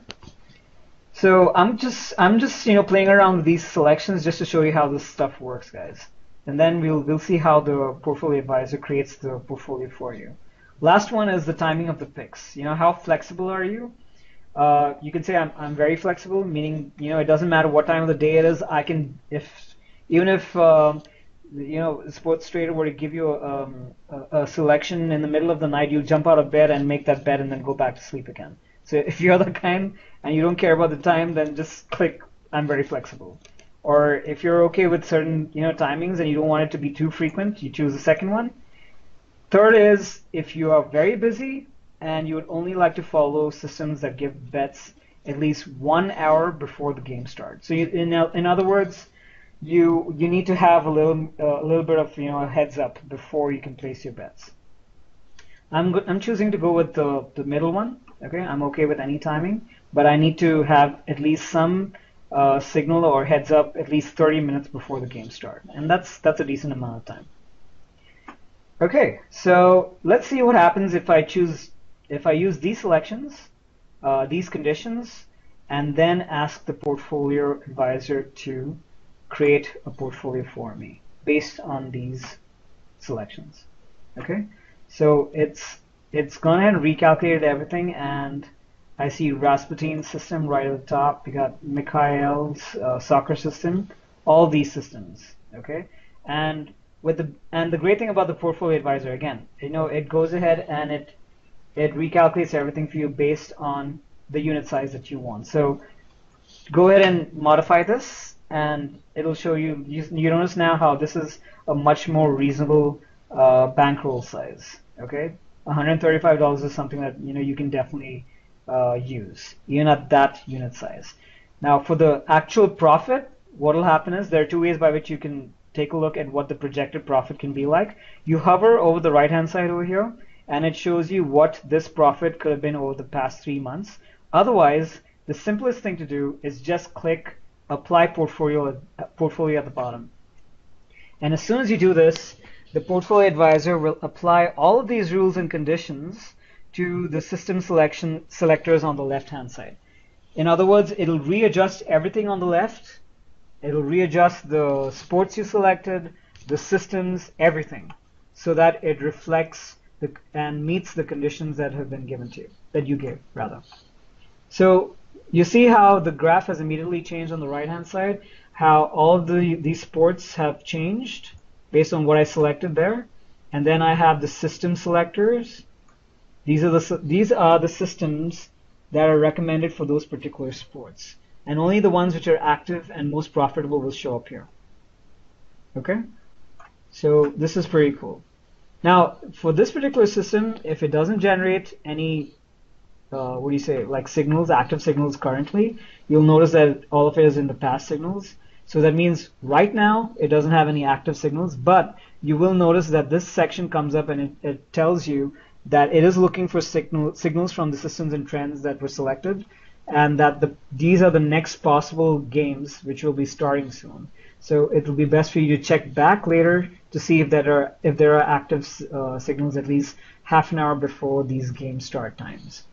So I'm just playing around with these selections just to show you how this stuff works, guys. And then we'll see how the portfolio advisor creates the portfolio for you. Last one is the timing of the picks. How flexible are you? You can say I'm very flexible, meaning it doesn't matter what time of the day it is. I can even if SportsTrader were to give you a selection in the middle of the night, you'll jump out of bed and make that bet and then go back to sleep again. So if you're the kind and you don't care about the time, then just click I'm very flexible. Or if you're okay with certain timings and you don't want it to be too frequent, you choose the second one. Third is if you are very busy and you would only like to follow systems that give bets at least 1 hour before the game starts. So in other words, you need to have a little bit of a heads up before you can place your bets. I'm choosing to go with the middle one. Okay, I'm okay with any timing, but I need to have at least some signal or heads up at least 30 minutes before the game starts, and that's a decent amount of time. Okay, so let's see what happens if I use these selections, these conditions, and then ask the portfolio advisor to create a portfolio for me based on these selections. Okay, so it's gone ahead and recalculated everything, and I see Rasputin's system right at the top. We got Mikhail's soccer system, all these systems. Okay, and the great thing about the portfolio advisor, again, it goes ahead and it recalculates everything for you based on the unit size that you want. So go ahead and modify this, and it'll show you. You notice now how this is a much more reasonable bankroll size. Okay, $135 is something that you can definitely use even at that unit size. Now for the actual profit, what will happen is there are two ways by which you can take a look at what the projected profit can be like. You hover over the right hand side over here and it shows you what this profit could have been over the past 3 months. Otherwise, the simplest thing to do is just click apply portfolio at the bottom. And as soon as you do this, the portfolio advisor will apply all of these rules and conditions to the system selectors on the left hand side. In other words, it'll readjust everything on the left. It'll readjust the sports you selected, the systems, everything, so that it reflects and meets the conditions that have been given to you, that you gave rather. So you see how the graph has immediately changed on the right hand side, how all of these sports have changed based on what I selected there. And then I have the system selectors. These are the systems that are recommended for those particular sports. And only the ones which are active and most profitable will show up here. Okay? So this is pretty cool. Now, for this particular system, if it doesn't generate any, like signals, active signals currently, you'll notice that all of it is in the past signals. So that means right now it doesn't have any active signals, but you will notice that this section comes up and it tells you that it is looking for signals from the systems and trends that were selected, and that these are the next possible games which will be starting soon. So it will be best for you to check back later to see if there are active signals at least half an hour before these game start times.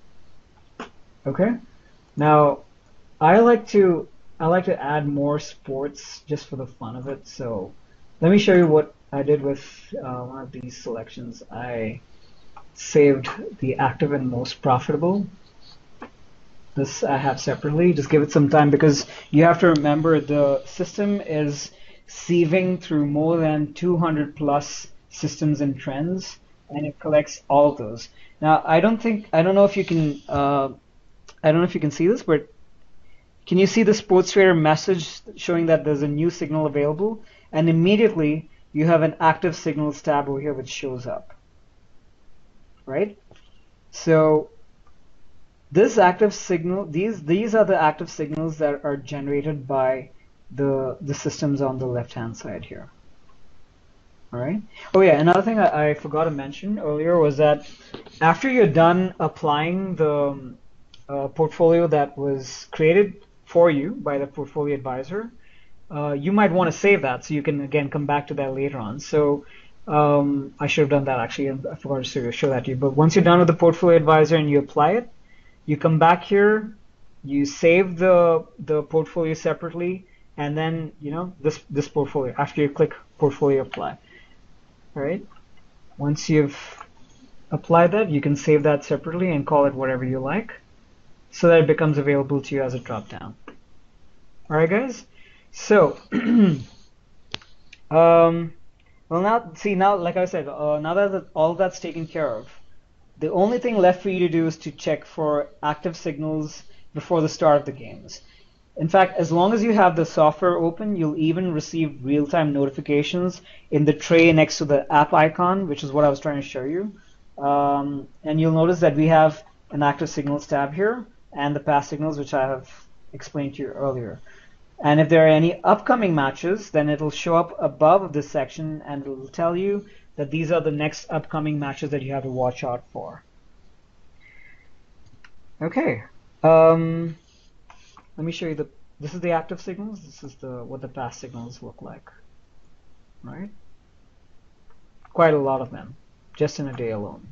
Okay. Now, I like to add more sports just for the fun of it. So let me show you what I did with one of these selections. I saved the active and most profitable. This I have separately. Just give it some time because you have to remember the system is sieving through more than 200 plus systems and trends, and it collects all of those. Now I don't know if you can see this, but can you see the SportsTrader message showing that there's a new signal available? And immediately you have an active signals tab over here which shows up. Right? So this active signal, these are the active signals that are generated by the systems on the left hand side here. All right. Oh yeah, another thing I forgot to mention earlier was that after you're done applying the portfolio that was created for you by the portfolio advisor, you might want to save that so you can again come back to that later on. So I should have done that actually, and I forgot to show that to you. But once you're done with the portfolio advisor and you apply it, you come back here, you save the portfolio separately, and then this portfolio after you click portfolio apply. All right. Once you've applied that, you can save that separately and call it whatever you like, so that it becomes available to you as a drop down. All right, guys. So, well, now, like I said, now that all that's taken care of, the only thing left for you to do is to check for active signals before the start of the games. In fact, as long as you have the software open, you'll even receive real-time notifications in the tray next to the app icon, which is what I was trying to show you. And you'll notice that we have an active signals tab here and the past signals, which I have explained to you earlier. And if there are any upcoming matches, then it'll show up above this section and it'll tell you that these are the next upcoming matches that you have to watch out for. Okay. Let me show you this is the active signals. This is what the past signals look like. Right? Quite a lot of them, just in a day alone.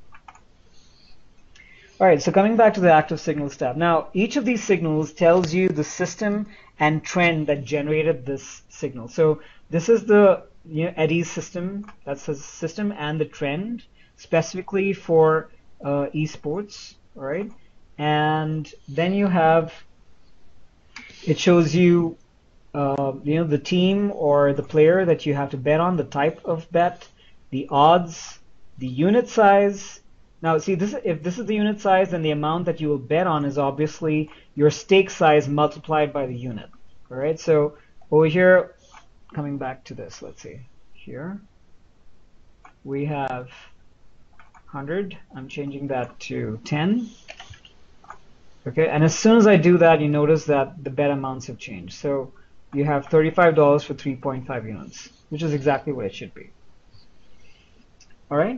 All right, so coming back to the active signals tab. Now, each of these signals tells you the system and trend that generated this signal. So this is the Eddie's system. That's his system and the trend specifically for esports. All right, and then you have it shows you the team or the player that you have to bet on, the type of bet, the odds, the unit size. Now, see, if this is the unit size, then the amount that you will bet on is obviously your stake size multiplied by the unit. All right, so over here, coming back to this, let's see. Here, we have 100. I'm changing that to 10. Okay, and as soon as I do that, you notice that the bet amounts have changed. So you have $35 for 3.5 units, which is exactly what it should be. All right.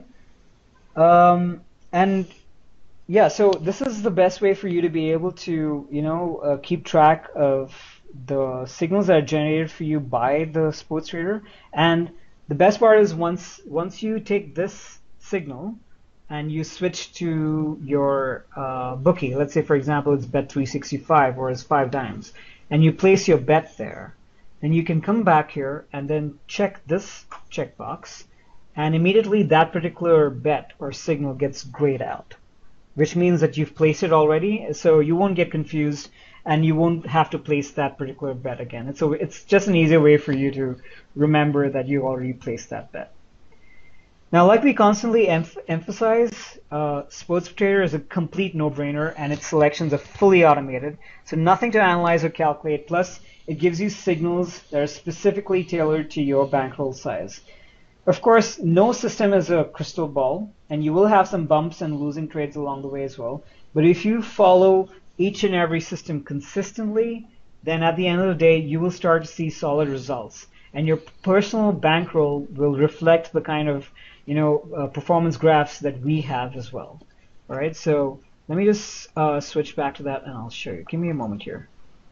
And yeah, so this is the best way for you to be able to, keep track of the signals that are generated for you by the SportsTrader. And the best part is once you take this signal and you switch to your bookie, let's say for example it's Bet365 or it's 5 dimes, and you place your bet there, then you can come back here and then check this checkbox. And immediately that particular bet or signal gets grayed out, which means that you've placed it already, so you won't get confused and you won't have to place that particular bet again. And so it's just an easier way for you to remember that you already placed that bet. Now, like we constantly emphasize, SportsTrader is a complete no-brainer and its selections are fully automated, so nothing to analyze or calculate. Plus, it gives you signals that are specifically tailored to your bankroll size. Of course, no system is a crystal ball, and you will have some bumps and losing trades along the way as well. But if you follow each and every system consistently, then at the end of the day, you will start to see solid results. And your personal bankroll will reflect the kind of performance graphs that we have as well. All right, so let me just switch back to that, and I'll show you. Give me a moment here.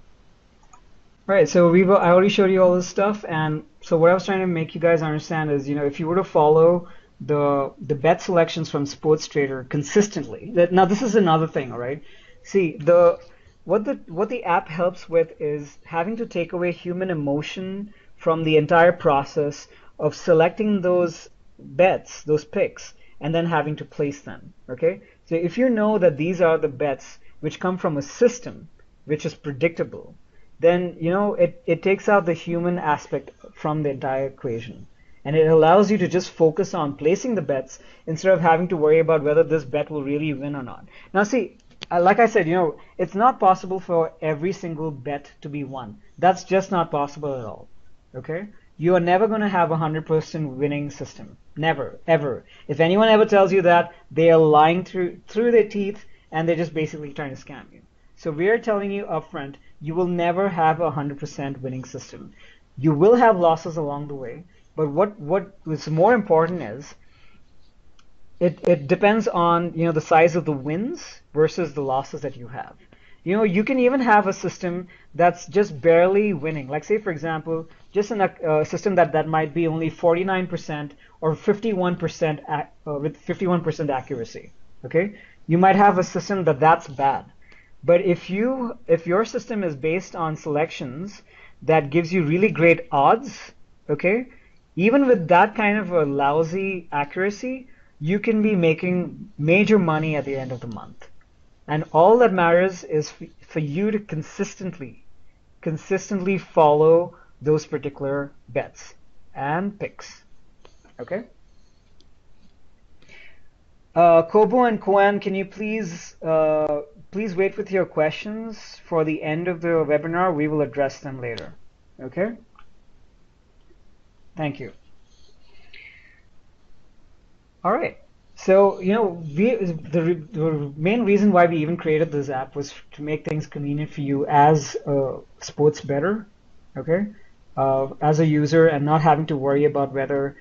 All right, so I already showed you all this stuff, and so what I was trying to make you guys understand is, if you were to follow the bet selections from SportsTrader consistently, now this is another thing, all right? See, what the app helps with is having to take away human emotion from the entire process of selecting those bets, those picks, and then having to place them, okay? So if you know that these are the bets which come from a system which is predictable, then it takes out the human aspect from the entire equation, and it allows you to just focus on placing the bets instead of having to worry about whether this bet will really win or not. Now see, like I said, it's not possible for every single bet to be won. That's just not possible at all. Okay, you are never going to have a 100% winning system. Never, ever. If anyone ever tells you that, they are lying through their teeth, and they're just basically trying to scam you. So we are telling you upfront, you will never have a 100% winning system. You will have losses along the way, but what is more important is it depends on the size of the wins versus the losses that you have. You can even have a system that's just barely winning. Like say, for example, just in a system that might be only 49% or 51% with 51% accuracy. Okay, you might have a system that's bad. But if your system is based on selections that gives you really great odds, okay, even with that kind of a lousy accuracy, you can be making major money at the end of the month. And all that matters is for you to consistently follow those particular bets and picks. Okay? Kobo and Koan, can you please wait with your questions for the end of the webinar? We will address them later. Okay? Thank you. All right. So, the main reason why we even created this app was to make things convenient for you as a sports bettor, okay, as a user, and not having to worry about whether,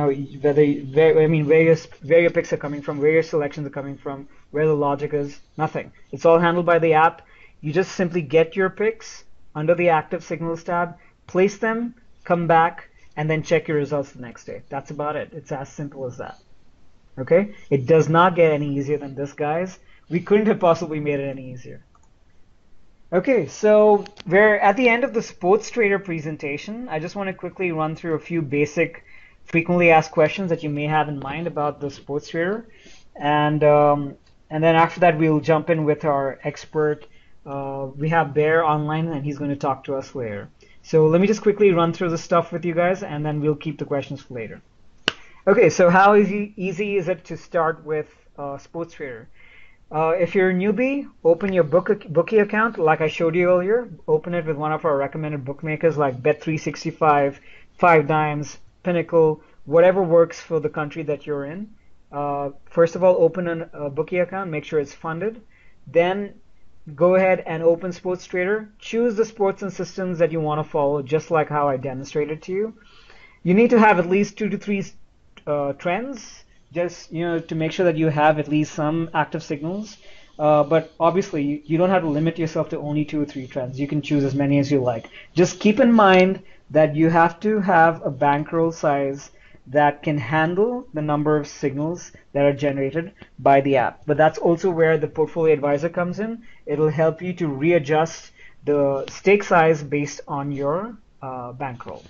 where your picks are coming from, where your selections are coming from, where the logic is, nothing. It's all handled by the app. You just simply get your picks under the active signals tab, place them, come back, and then check your results the next day. That's about it. It's as simple as that. Okay? It does not get any easier than this, guys. We couldn't have possibly made it any easier. Okay, so we're at the end of the SportsTrader presentation. I just want to quickly run through a few basic frequently asked questions that you may have in mind about the SportsTrader. And then after that, we'll jump in with our expert. We have Bear online, and he's going to talk to us later. So let me just quickly run through the stuff with you guys, and then we'll keep the questions for later. Okay, so how easy is it to start with SportsTrader? If you're a newbie, open your bookie account like I showed you earlier. Open it with one of our recommended bookmakers like Bet365, 5Dimes, Pinnacle, whatever works for the country that you're in. First of all, open a bookie account, make sure it's funded. Then go ahead and open SportsTrader. Choose the sports and systems that you want to follow, just like how I demonstrated to you. You need to have at least 2 to 3 trends, just to make sure that you have at least some active signals. But obviously, you don't have to limit yourself to only 2 or 3 trends. You can choose as many as you like. Just keep in mind that you have to have a bankroll size that can handle the number of signals that are generated by the app. But that's also where the portfolio advisor comes in. It'll help you to readjust the stake size based on your bankroll.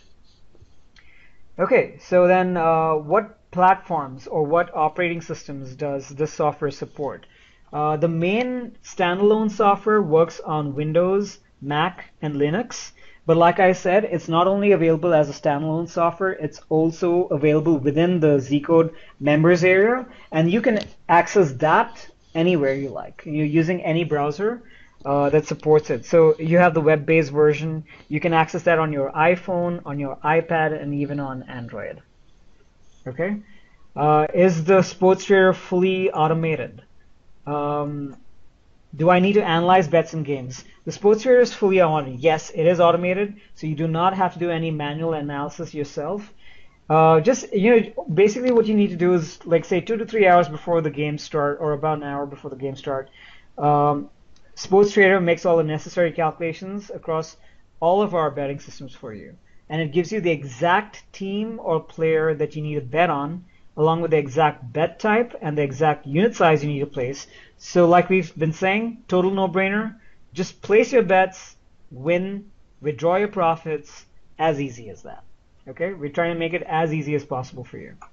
Okay, so then what platforms or what operating systems does this software support? The main standalone software works on Windows, Mac, and Linux. But like I said, it's not only available as a standalone software, it's also available within the Zcode members area. And you can access that anywhere you like. You're using any browser that supports it. So you have the web-based version. You can access that on your iPhone, on your iPad, and even on Android. Okay? Is the SportsTrader fully automated? Do I need to analyze bets and games? The SportsTrader is fully automated. Yes, it is automated, so you do not have to do any manual analysis yourself. Basically what you need to do is, like, say 2 to 3 hours before the game start, or about an hour before the game start, SportsTrader makes all the necessary calculations across all of our betting systems for you. And it gives you the exact team or player that you need to bet on, along with the exact bet type and the exact unit size you need to place. So like we've been saying, total no-brainer. Just place your bets, win, withdraw your profits, as easy as that. Okay? We're trying to make it as easy as possible for you.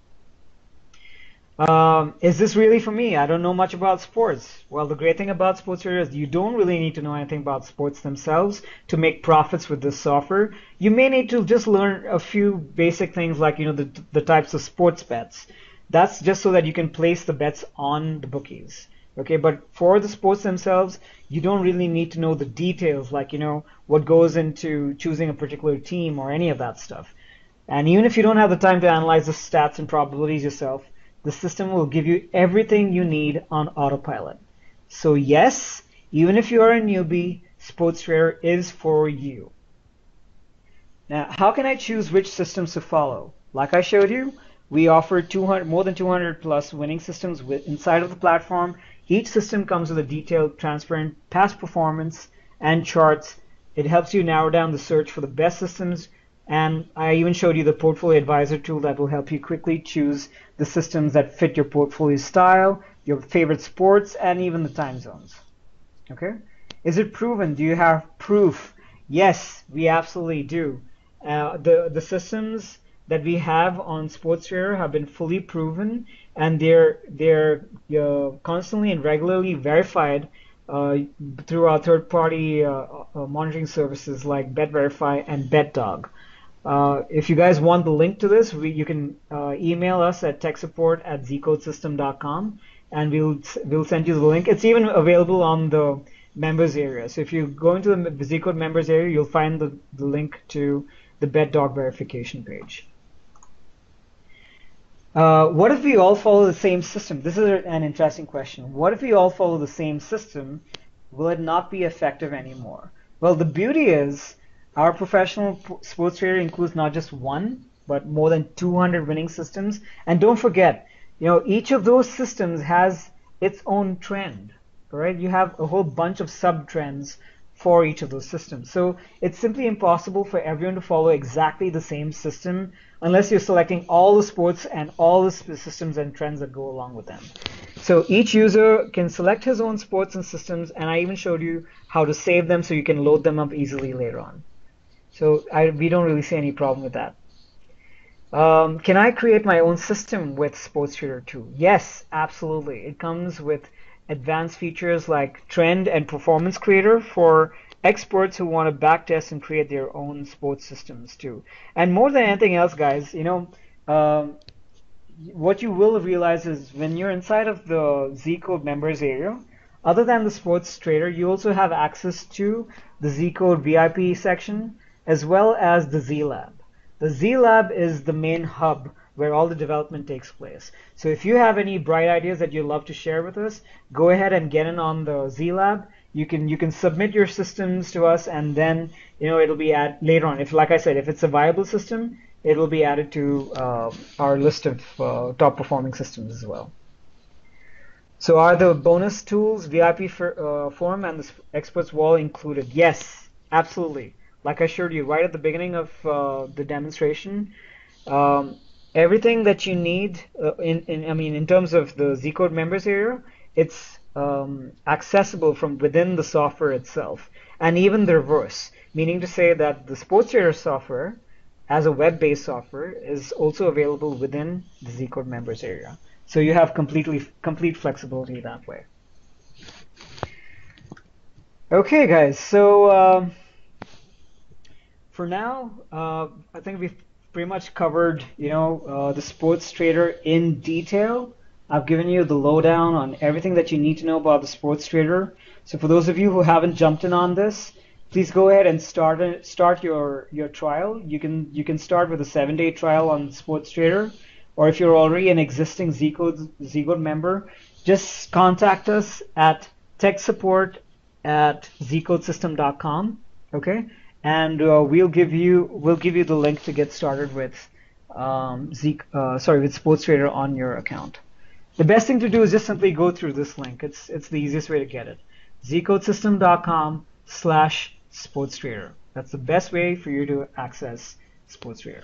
Is this really for me? I don't know much about sports. Well, the great thing about SportsTrader is you don't really need to know anything about sports themselves to make profits with this software. You may need to just learn a few basic things like, the types of sports bets. That's just so that you can place the bets on the bookies. Okay, but for the sports themselves, you don't really need to know the details, like, what goes into choosing a particular team or any of that stuff. And even if you don't have the time to analyze the stats and probabilities yourself, the system will give you everything you need on autopilot. So yes, even if you are a newbie, SportsTrader is for you. Now, how can I choose which systems to follow? Like I showed you, we offer more than 200 plus winning systems inside of the platform. Each system comes with a detailed, transparent past performance and charts. It helps you narrow down the search for the best systems, and I even showed you the Portfolio Advisor tool that will help you quickly choose the systems that fit your portfolio style, your favorite sports, and even the time zones. Okay? Is it proven? Do you have proof? Yes, we absolutely do. The systems that we have on SportsTrader have been fully proven, and they're constantly and regularly verified through our third-party monitoring services like BetVerify and BetDog. If you guys want the link to this, you can email us at techsupport@zcodesystem.com, and we'll send you the link. It's even available on the members area. So if you go into the Zcode members area, you'll find the link to the BetDog verification page. What if we all follow the same system? This is an interesting question. What if we all follow the same system? Will it not be effective anymore? Well, the beauty is our professional sports trader includes not just one, but more than 200 winning systems. And don't forget, each of those systems has its own trend, right? You have a whole bunch of sub-trends for each of those systems. So it's simply impossible for everyone to follow exactly the same system unless you're selecting all the sports and all the systems and trends that go along with them. So each user can select his own sports and systems, and I even showed you how to save them so you can load them up easily later on. So we don't really see any problem with that. Can I create my own system with SportsTrader 2? Yes, absolutely. It comes with advanced features like Trend and Performance Creator for experts who want to backtest and create their own sports systems too. And more than anything else, guys, what you will realize is when you're inside of the Zcode members area, other than the SportsTrader, you also have access to the Zcode VIP section as well as the ZLab. The ZLab is the main hub where all the development takes place. So if you have any bright ideas that you'd love to share with us, go ahead and get in on the ZLab. You can submit your systems to us, and then it'll be later on. Like I said, if it's a viable system, it will be added to our list of top performing systems as well. So are the bonus tools, VIP forum, and the experts wall included? Yes, absolutely. Like I showed you right at the beginning of the demonstration. Everything that you need in terms of the Zcode members area, it's accessible from within the software itself, and even the reverse, meaning to say that the SportsTrader software as a web-based software is also available within the Zcode members area. So you have complete flexibility that way. Okay, guys. So for now, I think we've pretty much covered, the SportsTrader in detail. I've given you the lowdown on everything that you need to know about the SportsTrader. So for those of you who haven't jumped in on this, please go ahead and start your trial. You can start with a 7-day trial on SportsTrader, or if you're already an existing Zcode member, just contact us at techsupport@zcodesystem.com. Okay. And we'll give you the link to get started with with SportsTrader on your account. The best thing to do is just simply go through this link. It's the easiest way to get it. zcodesystem.com/SportsTrader. That's the best way for you to access SportsTrader.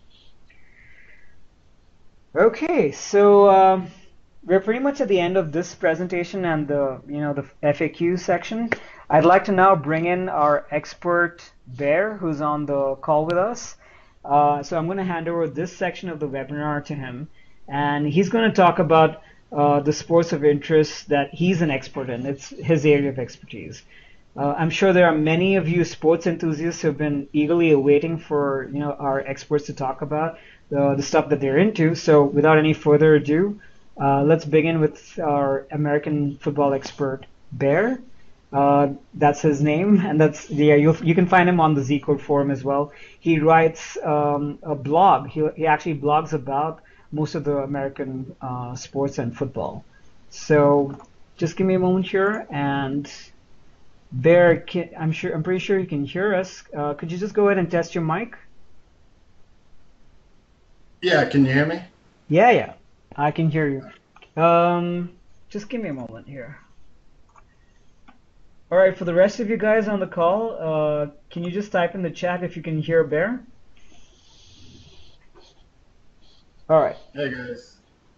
Okay, so we're pretty much at the end of this presentation and the FAQ section. I'd like to now bring in our expert Bear, who's on the call with us. So I'm going to hand over this section of the webinar to him, and he's going to talk about the sports of interest that he's an expert in. It's his area of expertise. I'm sure there are many of you sports enthusiasts who have been eagerly awaiting for our experts to talk about the stuff that they're into. So without any further ado, let's begin with our American football expert, Bear. That's his name, and you can find him on the Zcode forum as well. He writes a blog. He actually blogs about most of the American sports and football. So just give me a moment here, and Bear, I'm pretty sure you can hear us. Could you just go ahead and test your mic? Yeah, can you hear me? Yeah, I can hear you. Just give me a moment here. All right, for the rest of you guys on the call, can you just type in the chat if you can hear Bear? All right. Hey guys.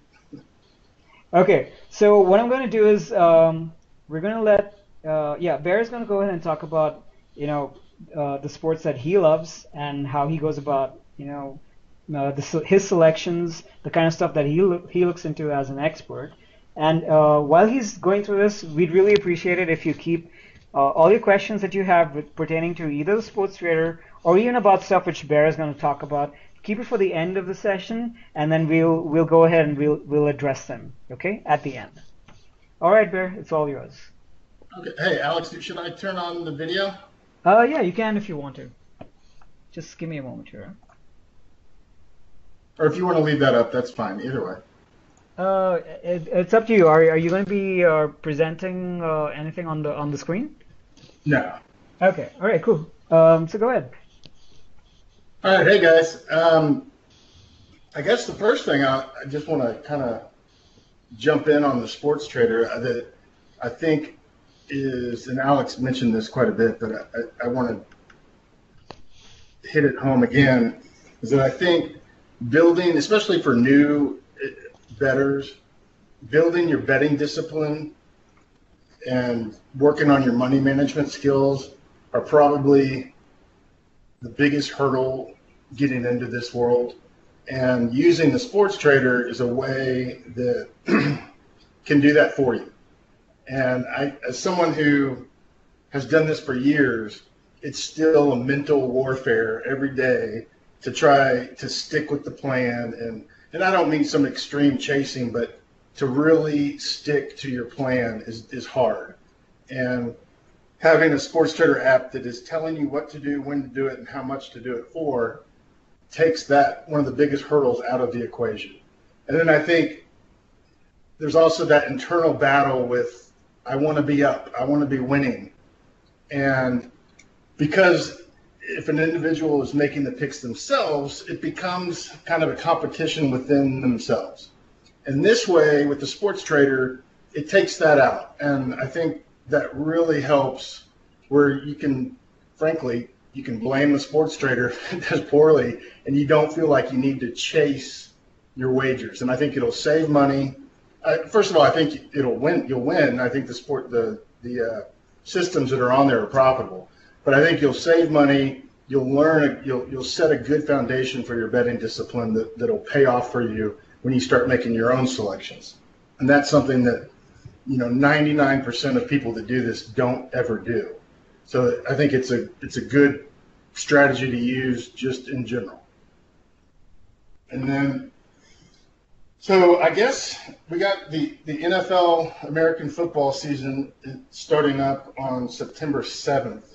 Okay, so what I'm going to do is we're going to let Bear is going to go ahead and talk about the sports that he loves and how he goes about his selections, the kind of stuff that he looks into as an expert. And while he's going through this, we'd really appreciate it if you keep all your questions that you have pertaining to either the SportsTrader or even about stuff which Bear is going to talk about. Keep it for the end of the session, and then we'll go ahead and we'll address them, okay, at the end. All right, Bear, it's all yours. Okay. Hey, Alex, should I turn on the video? Yeah, you can if you want to. Just give me a moment here. Or if you want to leave that up, that's fine. Either way. It's up to you. Are you going to be presenting anything on the screen? No. Okay. All right. Cool. So go ahead. All right. Hey guys. I guess the first thing I just want to kind of jump in on the SportsTrader that I think is, and Alex mentioned this quite a bit, but I want to hit it home again, is that I think building, especially for new bettors, building your betting discipline and working on your money management skills are probably the biggest hurdle getting into this world. And using the SportsTrader is a way that can do that for you. And as someone who has done this for years, it's still a mental warfare every day to try to stick with the plan. And I don't mean some extreme chasing, but to really stick to your plan is hard. And having a SportsTrader app that is telling you what to do, when to do it, and how much to do it for takes that one of the biggest hurdles out of the equation. And then I think there's also that internal battle with, I want to be up, I want to be winning. And because if an individual is making the picks themselves, it becomes kind of a competition within themselves. And this way, with the SportsTrader, it takes that out. And I think that really helps, where you can, frankly, you can blame the SportsTrader if it does poorly, and you don't feel like you need to chase your wagers. And I think it'll save money. First of all, I think it'll win. You'll win. I think the systems that are on there are profitable. But I think you'll save money. You'll learn. You'll set a good foundation for your betting discipline that'll pay off for you when you start making your own selections. And that's something that 99% of people that do this don't ever do. So I think it's a good strategy to use just in general. And then, so I guess we got the NFL American football season starting up on September 7th.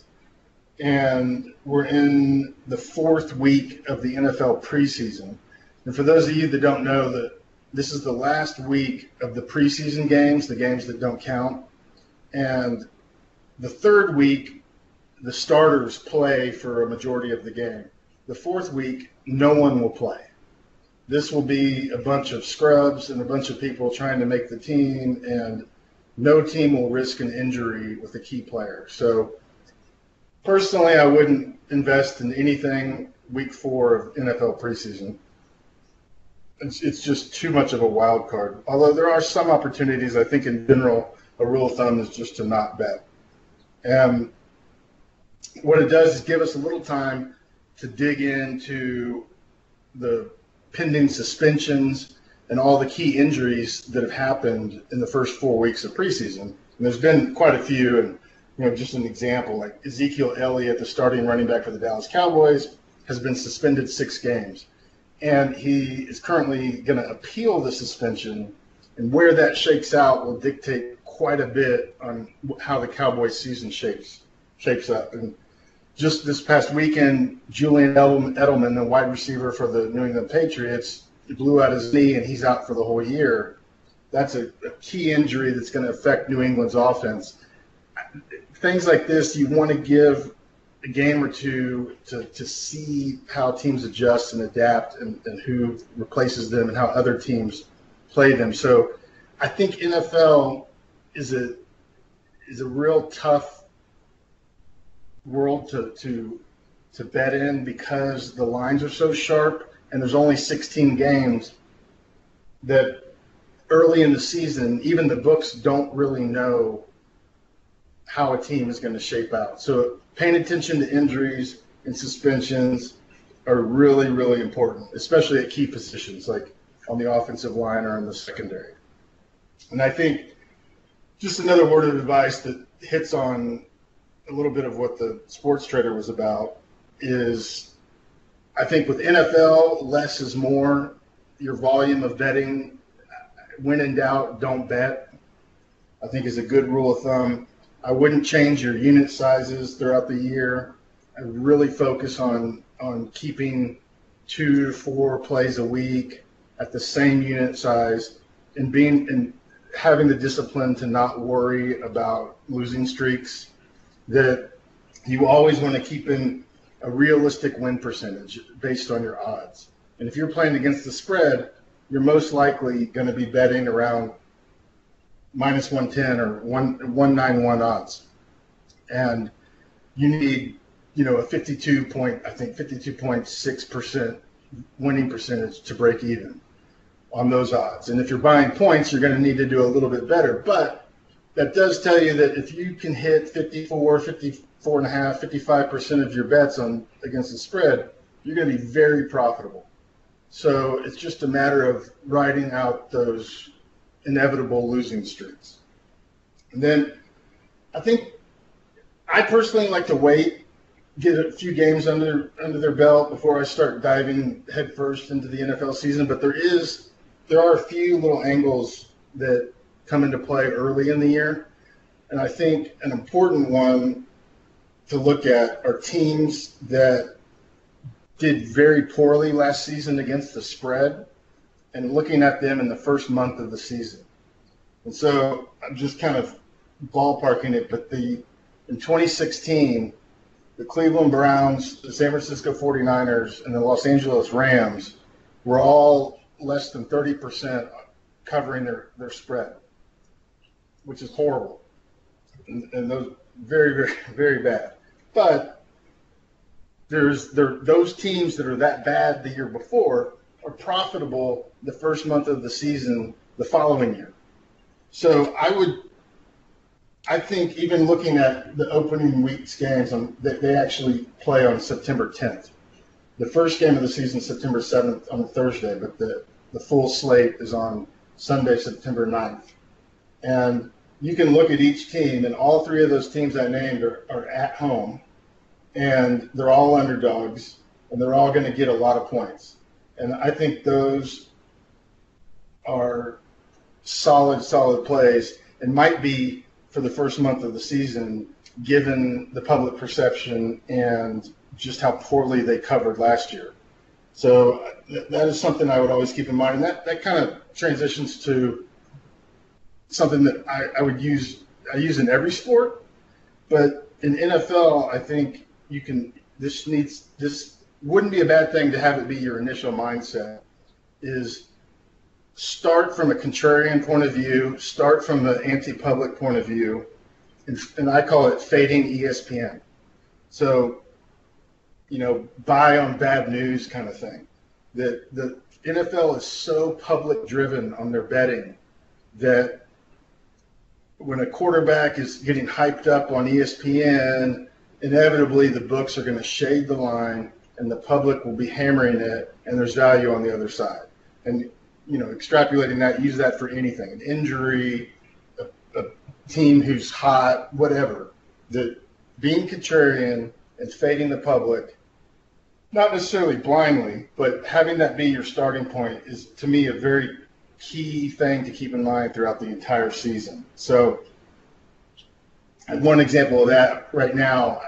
And we're in the 4th week of the NFL preseason. And for those of you that don't know, that this is the last week of the preseason games, the games that don't count. And the 3rd week, the starters play for a majority of the game. The 4th week, no one will play. This will be a bunch of scrubs and a bunch of people trying to make the team, and no team will risk an injury with a key player. So personally, I wouldn't invest in anything week 4 of NFL preseason. It's just too much of a wild card. Although there are some opportunities, I think in general, a rule of thumb is just to not bet. And what it does is give us a little time to dig into the pending suspensions and all the key injuries that have happened in the first 4 weeks of preseason. And there's been quite a few, and just an example, like Ezekiel Elliott, the starting running back for the Dallas Cowboys, has been suspended 6 games. And he is currently going to appeal the suspension, and where that shakes out will dictate quite a bit on how the Cowboys season shapes up. And just this past weekend, Julian Edelman, the wide receiver for the New England Patriots, blew out his knee, and he's out for the whole year. That's a key injury that's going to affect New England's offense. Things like this, you want to give a game or two to see how teams adjust and adapt, and who replaces them and how other teams play them. So I think NFL is a real tough world to bet in because the lines are so sharp and there's only 16 games that early in the season, even the books don't really know how a team is going to shape out. So paying attention to injuries and suspensions are really, really important, especially at key positions like on the offensive line or in the secondary. And I think just another word of advice that hits on a little bit of what the SportsTrader was about is I think with NFL, less is more. Your volume of betting, when in doubt, don't bet, I think is a good rule of thumb. I wouldn't change your unit sizes throughout the year. I really focus on keeping 2 to 4 plays a week at the same unit size and having the discipline to not worry about losing streaks, that you always want to keep in a realistic win percentage based on your odds. And if you're playing against the spread, you're most likely going to be betting around minus 110 or 191 odds. And you need, a 52.6% winning percentage to break even on those odds. And if you're buying points, you're going to need to do a little bit better. But that does tell you that if you can hit 54.5%, 55% of your bets against the spread, you're going to be very profitable. So it's just a matter of riding out those inevitable losing streaks. And then I think I personally like to wait, get a few games under their belt before I start diving headfirst into the NFL season. But there are a few little angles that come into play early in the year. And I think an important one to look at are teams that did very poorly last season against the spread and looking at them in the first month of the season. And so I'm just kind of ballparking it, but in 2016, the Cleveland Browns, the San Francisco 49ers, and the Los Angeles Rams were all less than 30% covering their spread, which is horrible. And those very, very, very bad. But those teams that are that bad the year before are profitable the first month of the season the following year. So I think even looking at the opening week's games, they actually play on September 10th. The first game of the season is September 7th on a Thursday, but the full slate is on Sunday, September 9th. And you can look at each team, and all 3 of those teams I named are at home, and they're all underdogs, and they're all going to get a lot of points. And I think those are solid plays and might be for the first month of the season, given the public perception and just how poorly they covered last year. So that is something I would always keep in mind. And that kind of transitions to something that I use in every sport, but in NFL, I think this wouldn't be a bad thing to have it be your initial mindset, is start from a contrarian point of view, start from the anti-public point of view, and I call it fading ESPN. So, buy on bad news kind of thing. The NFL is so public driven on their betting that when a quarterback is getting hyped up on ESPN, inevitably the books are going to shade the line and the public will be hammering it, and there's value on the other side. And, extrapolating that, use that for anything, an injury, a team who's hot, whatever. Being contrarian and fading the public, not necessarily blindly, but having that be your starting point is, to me, a very key thing to keep in mind throughout the entire season. So one example of that right now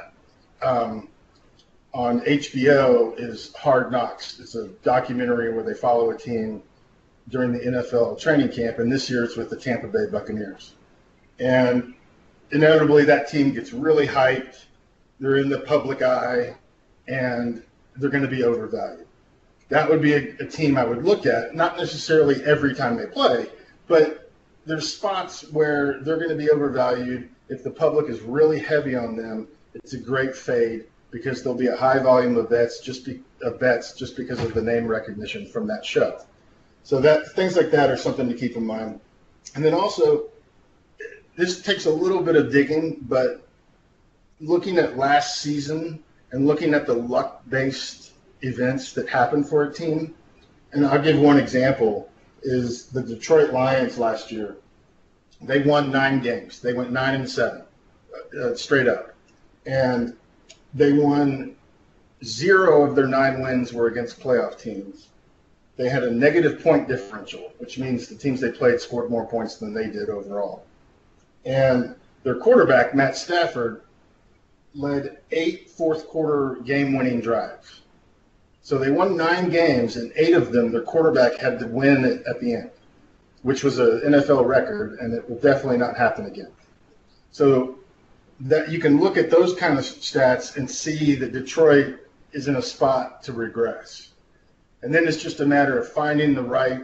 on HBO is Hard Knocks. It's a documentary where they follow a team during the NFL training camp, and this year it's with the Tampa Bay Buccaneers. And inevitably that team gets really hyped. They're in the public eye, and they're going to be overvalued. That would be a team I would look at, not necessarily every time they play, but there's spots where they're going to be overvalued. If the public is really heavy on them, it's a great fade because there'll be a high volume of bets just because of the name recognition from that show. So that things like that are something to keep in mind. And then also, this takes a little bit of digging, but looking at last season and looking at the luck-based events that happened for a team, and I'll give one example, is the Detroit Lions last year. They won 9 games. They went 9-7, straight up. And they won 0 of their 9 wins were against playoff teams. They had a negative point differential, which means the teams they played scored more points than they did overall. And their quarterback, Matt Stafford, led 8 fourth-quarter game-winning drives. So they won 9 games, and 8 of them, their quarterback had to win at the end, which was an NFL record, and it will definitely not happen again. So that you can look at those kind of stats and see that Detroit is in a spot to regress. And then it's just a matter of finding the right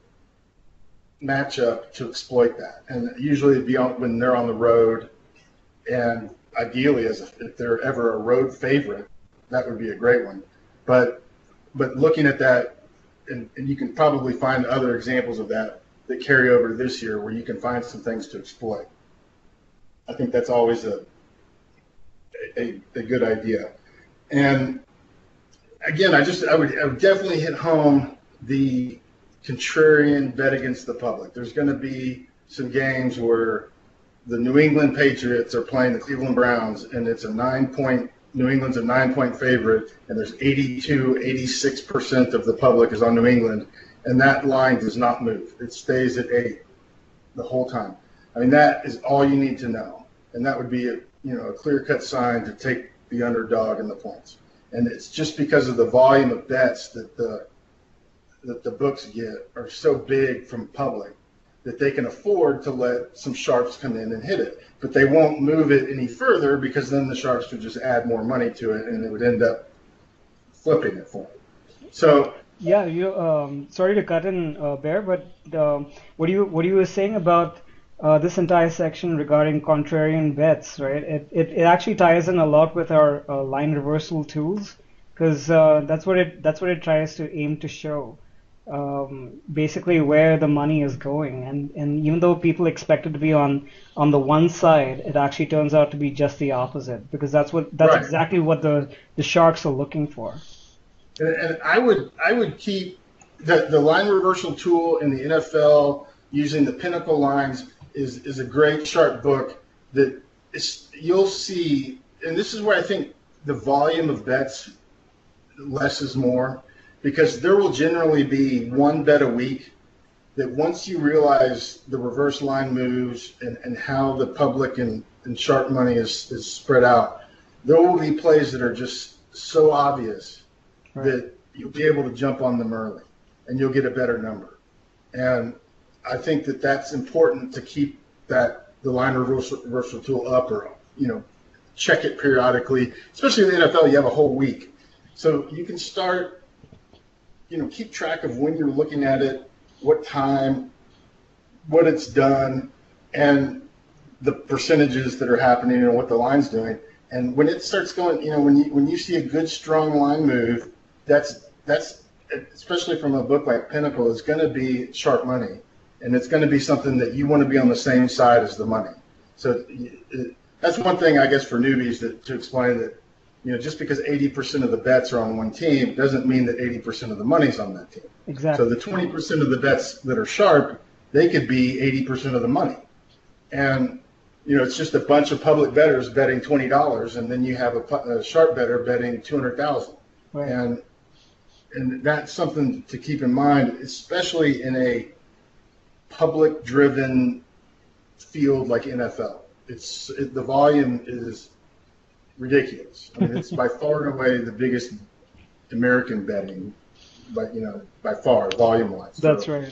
matchup to exploit that. And usually it'd be when they're on the road, and ideally, if they're ever a road favorite, that would be a great one. But looking at that, and you can probably find other examples of that carry over to this year where you can find some things to exploit. I think that's always a good idea. And again, I would definitely hit home the contrarian bet against the public. There's going to be some games where the New England Patriots are playing the Cleveland Browns, and it's New England's a 9-point favorite, and there's 86% of the public is on New England, and that line does not move. It stays at 8 the whole time. I mean, that is all you need to know, and that would be a clear-cut sign to take the underdog in the points. And it's just because of the volume of bets that the books get are so big from public that they can afford to let some sharps come in and hit it. But they won't move it any further because then the sharps would just add more money to it, and it would end up flipping it for them. So yeah, sorry to cut in, Bear, but what you were saying about this entire section regarding contrarian bets, right? It actually ties in a lot with our line reversal tools, because that's what it tries to aim to show. Basically where the money is going, and even though people expect it to be on the one side, it actually turns out to be just the opposite, because that's right. Exactly what the sharks are looking for. And I would keep the line reversal tool in the NFL using the Pinnacle lines is a great sharp book that you'll see, and this is where I think the volume of bets less is more. Because there will generally be one bet a week that once you realize the reverse line moves and how the public and sharp money is spread out, there will be plays that are just so obvious that you'll be able to jump on them early and you'll get a better number. And I think that that's important to keep the line reversal tool up, or check it periodically. Especially in the NFL, you have a whole week. So you can start keep track of when you're looking at it, what time, what it's done, and the percentages that are happening and what the line's doing. And when it starts going, when you see a good, strong line move, that's especially from a book like Pinnacle, is going to be sharp money, and it's going to be something that you want to be on the same side as the money. So that's one thing, I guess, for newbies to explain that. Just because 80% of the bets are on one team doesn't mean that 80% of the money's on that team. Exactly. So the 20% of the bets that are sharp, they could be 80% of the money. And, it's just a bunch of public bettors betting $20, and then you have a sharp bettor betting $200,000. Right. And that's something to keep in mind, especially in a public-driven field like NFL. The volume is ridiculous. I mean, it's by far and away the biggest American betting, but by far, volume-wise. That's right.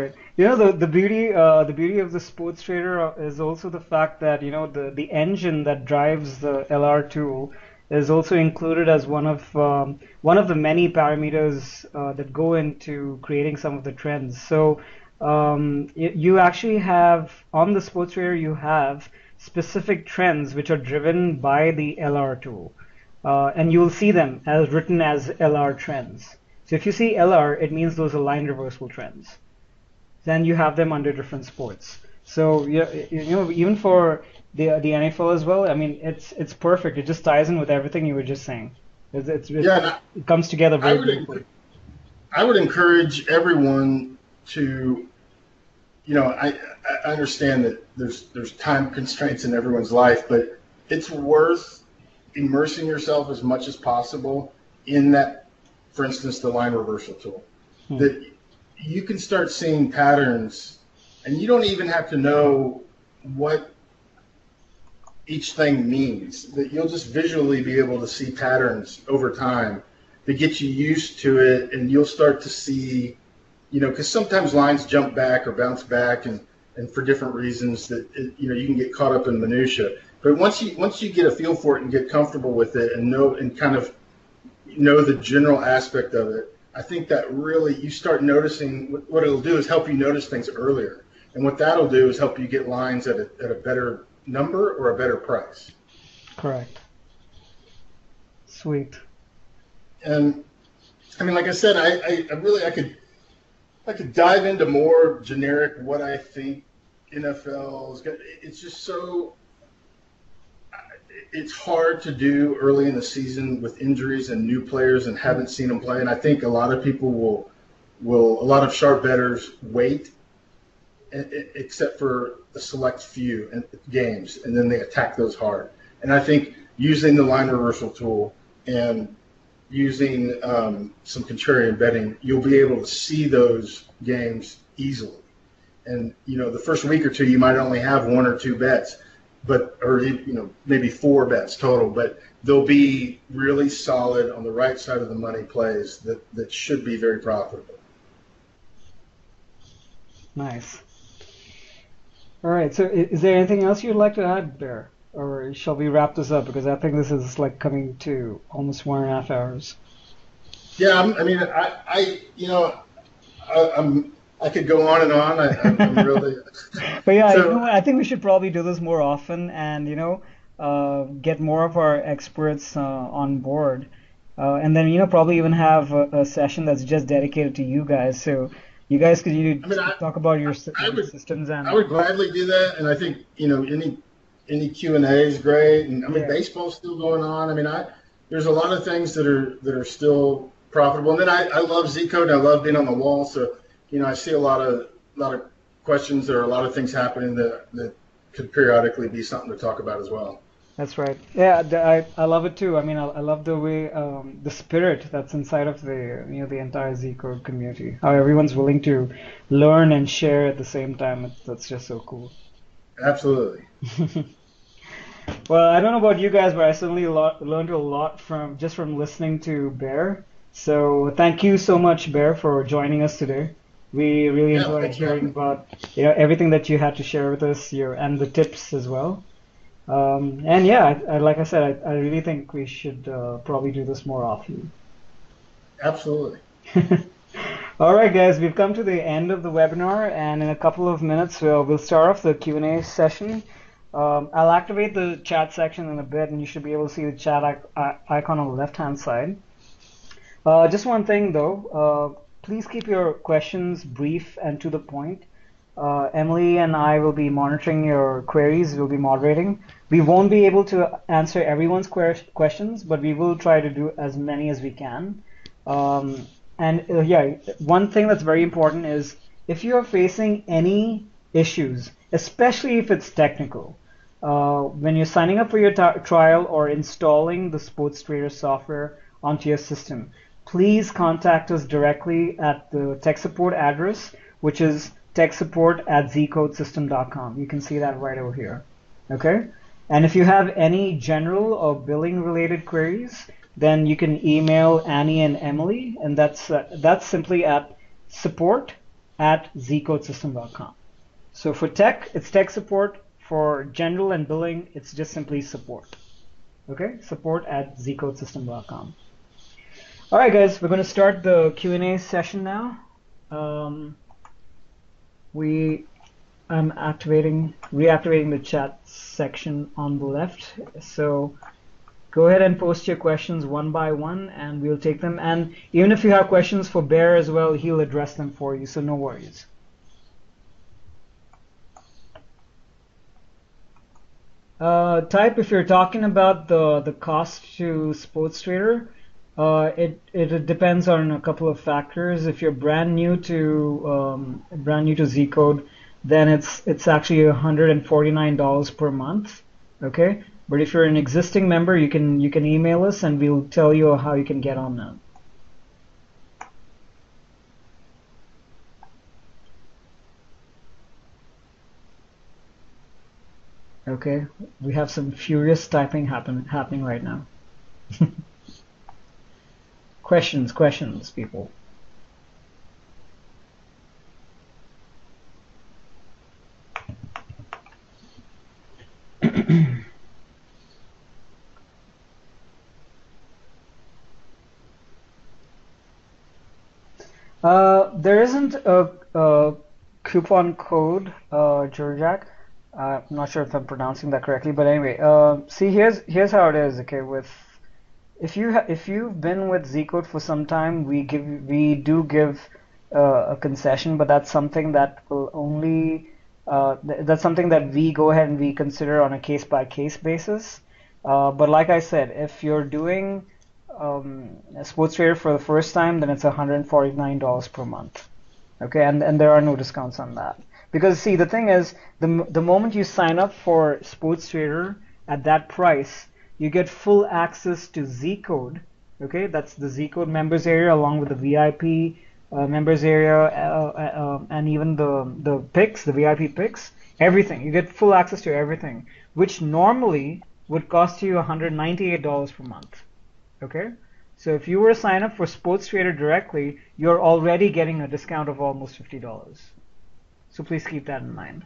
The beauty of the SportsTrader is also the fact that the engine that drives the LR tool is also included as one of the many parameters that go into creating some of the trends. So you actually have on the SportsTrader you have specific trends which are driven by the LR tool, and you will see them as written as LR trends. So if you see LR, it means those are line reversal trends. Then you have them under different sports. So even for the NFL as well, I mean it's perfect. It just ties in with everything you were just saying. Yeah, and It comes together I very would beautifully. enc- I would encourage everyone to, I understand that there's time constraints in everyone's life, but it's worth immersing yourself as much as possible in that, for instance, the line reversal tool. Hmm. That you can start seeing patterns, and you don't even have to know what each thing means. That you'll just visually be able to see patterns over time to get you used to it, and you'll start to see, because sometimes lines jump back or bounce back, and for different reasons that you can get caught up in minutia. But once you get a feel for it and get comfortable with it and know and kind of know the general aspect of it, I think that really you start noticing what it'll do is help you notice things earlier. And what that'll do is help you get lines at a better number or a better price. Correct. Sweet. And I mean, like I said, I really I could dive into more generic what I think NFL is going. It's just so it's hard to do early in the season with injuries and new players and haven't seen them play. And I think a lot of people will a lot of sharp bettors wait, except for a select few games, and then they attack those hard. And I think using the line reversal tool and using some contrarian betting, you'll be able to see those games easily. And the first week or two, you might only have one or two bets, or maybe four bets total, but they'll be really solid on the right side of the money plays that should be very profitable. Nice. All right. So is there anything else you'd like to add, Bear? Or shall we wrap this up? Because I think this is like coming to almost 1.5 hours. Yeah, I mean, I could go on and on. I'm really But yeah, so. I think we should probably do this more often and, get more of our experts on board. And then, probably even have a session that's just dedicated to you guys. So you guys could I mean, talk about I would systems I and would gladly do that, and I think any Q&A is great, and I mean yeah, baseball's still going on. I mean, there's a lot of things that are still profitable, and then I love Zcode, and I love being on the wall, so I see a lot of questions. There are a lot of things happening that could periodically be something to talk about as well. that's right. Yeah, I love it too. I mean, I love the way the spirit that's inside of the entire Zcode community. How everyone's willing to learn and share at the same time. That's just so cool. Absolutely. Well, I don't know about you guys, but I certainly learned a lot from listening to Bear. So thank you so much, Bear, for joining us today. We really Yeah, enjoyed thanks for having hearing me. about everything that you had to share with us, and the tips as well. And yeah, like I said, I really think we should probably do this more often. Absolutely. All right, guys, we've come to the end of the webinar, and in a couple of minutes, we'll start off the Q&A session. I'll activate the chat section in a bit, and you should be able to see the chat icon on the left-hand side. Just one thing, though. Please keep your questions brief and to the point. Emily and I will be monitoring your queries. We'll be moderating. We won't be able to answer everyone's questions, but we will try to do as many as we can. And yeah, one thing that's very important is if you are facing any issues, especially if it's technical, when you're signing up for your trial or installing the SportsTrader software onto your system, please contact us directly at the tech support address, which is techsupport@zcodesystem.com. You can see that right over here. Okay? And if you have any general or billing related queries, then you can email Annie and Emily, and that's simply at support@zcodesystem.com. So for tech, it's tech support. For general and billing, it's just simply support. Okay? Support@zcodesystem.com. All right, guys, we're going to start the Q&A session now. We I'm reactivating the chat section on the left. So go ahead and post your questions one by one, and we'll take them. And even if you have questions for Bear as well, he'll address them for you. So no worries. Type if you're talking about the cost to SportsTrader. It depends on a couple of factors. If you're brand new to Zcode, then it's actually $149 per month. Okay, but if you're an existing member, you can email us and we'll tell you how you can get on that. Okay, we have some furious typing happening right now. Questions, people. There isn't a coupon code, Jurjak. I'm not sure if I'm pronouncing that correctly, but anyway, see, here's how it is. Okay, with if you've been with Zcode for some time, we do give a concession, but that's something that will only that's something that we go ahead and we consider on a case by case basis. But like I said, if you're doing a SportsTrader for the first time, then it's $149 per month. Okay, and there are no discounts on that. Because see, the thing is, the moment you sign up for SportsTrader at that price, you get full access to Zcode. Okay, that's the Zcode members area along with the VIP members area and even the picks, the VIP picks, everything. You get full access to everything, which normally would cost you $198 per month. Okay, so if you were to sign up for SportsTrader directly, you're already getting a discount of almost $50. So please keep that in mind.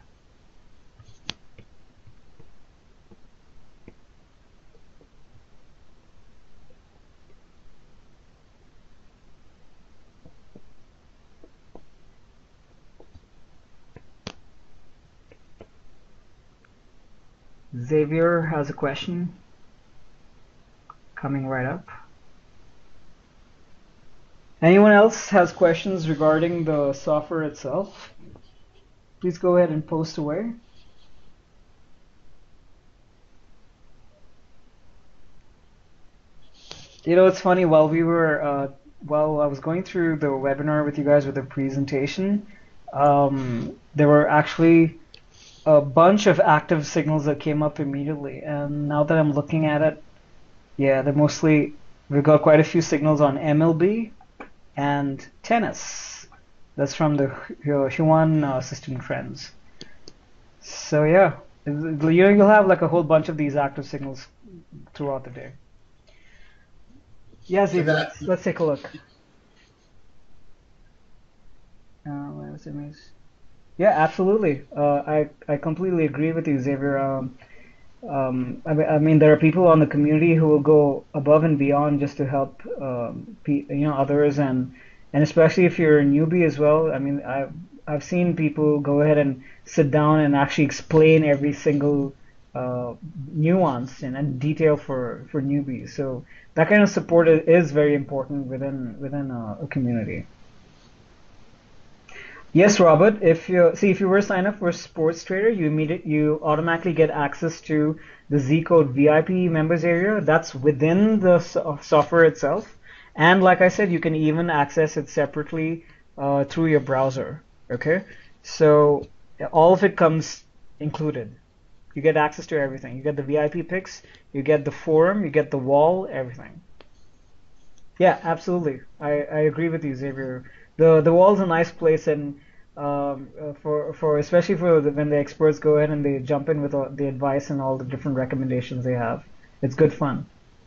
Xavier has a question coming right up. Anyone else has questions regarding the software itself? Please go ahead and post away. You know, it's funny, while I was going through the webinar with you guys with the presentation, there were actually a bunch of active signals that came up immediately. And now that I'm looking at it, yeah, we've got quite a few signals on MLB and tennis. That's from the Huan System Trends. So yeah, you'll have like a whole bunch of these active signals throughout the day. Yeah, Zeke, let's take a look. Where's the image? Yeah, absolutely. I completely agree with you, Xavier. I mean, there are people on the community who will go above and beyond just to help, others, and especially if you're a newbie as well. I mean, I've seen people go ahead and sit down and actually explain every single nuance and detail for newbies. So that kind of support is very important within a community. Yes, Robert. If you were to sign up for SportsTrader, you automatically get access to the Zcode VIP members area. That's within the software itself, and like I said, you can even access it separately through your browser. Okay, so all of it comes included. You get access to everything. You get the VIP picks, you get the forum, you get the wall, everything. Yeah, absolutely. I agree with you, Xavier. The wall's a nice place, and for especially when the experts go ahead and they jump in with all the advice and all the different recommendations they have. It's good fun.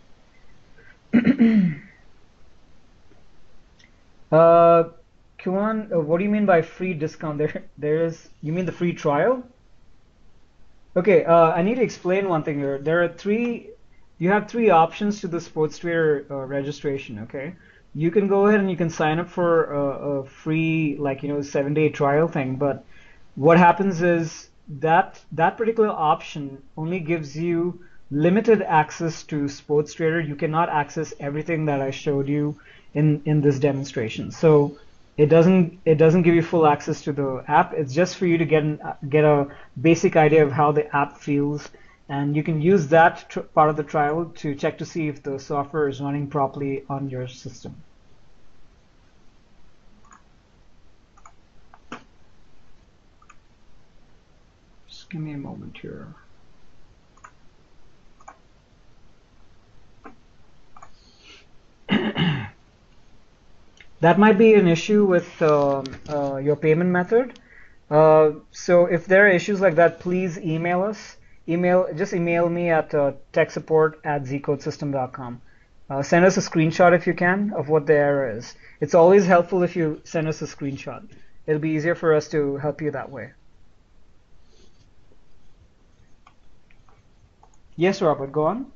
Kuan, what do you mean by free discount? You mean the free trial? Okay, I need to explain one thing here. You have three options to the SportsTrader registration. Okay, you can go ahead and you can sign up for a free, 7-day trial thing. But what happens is that particular option only gives you limited access to SportsTrader. You cannot access everything that I showed you in this demonstration. So it doesn't give you full access to the app. It's just for you to get a basic idea of how the app feels, and you can use that part of the trial to check to see if the software is running properly on your system. Just give me a moment here. That might be an issue with your payment method. So if there are issues like that, please email us. Just email me at techsupport@zcodesystem.com. Send us a screenshot if you can of what the error is. It's always helpful if you send us a screenshot. It'll be easier for us to help you that way. Yes, Robert, go on.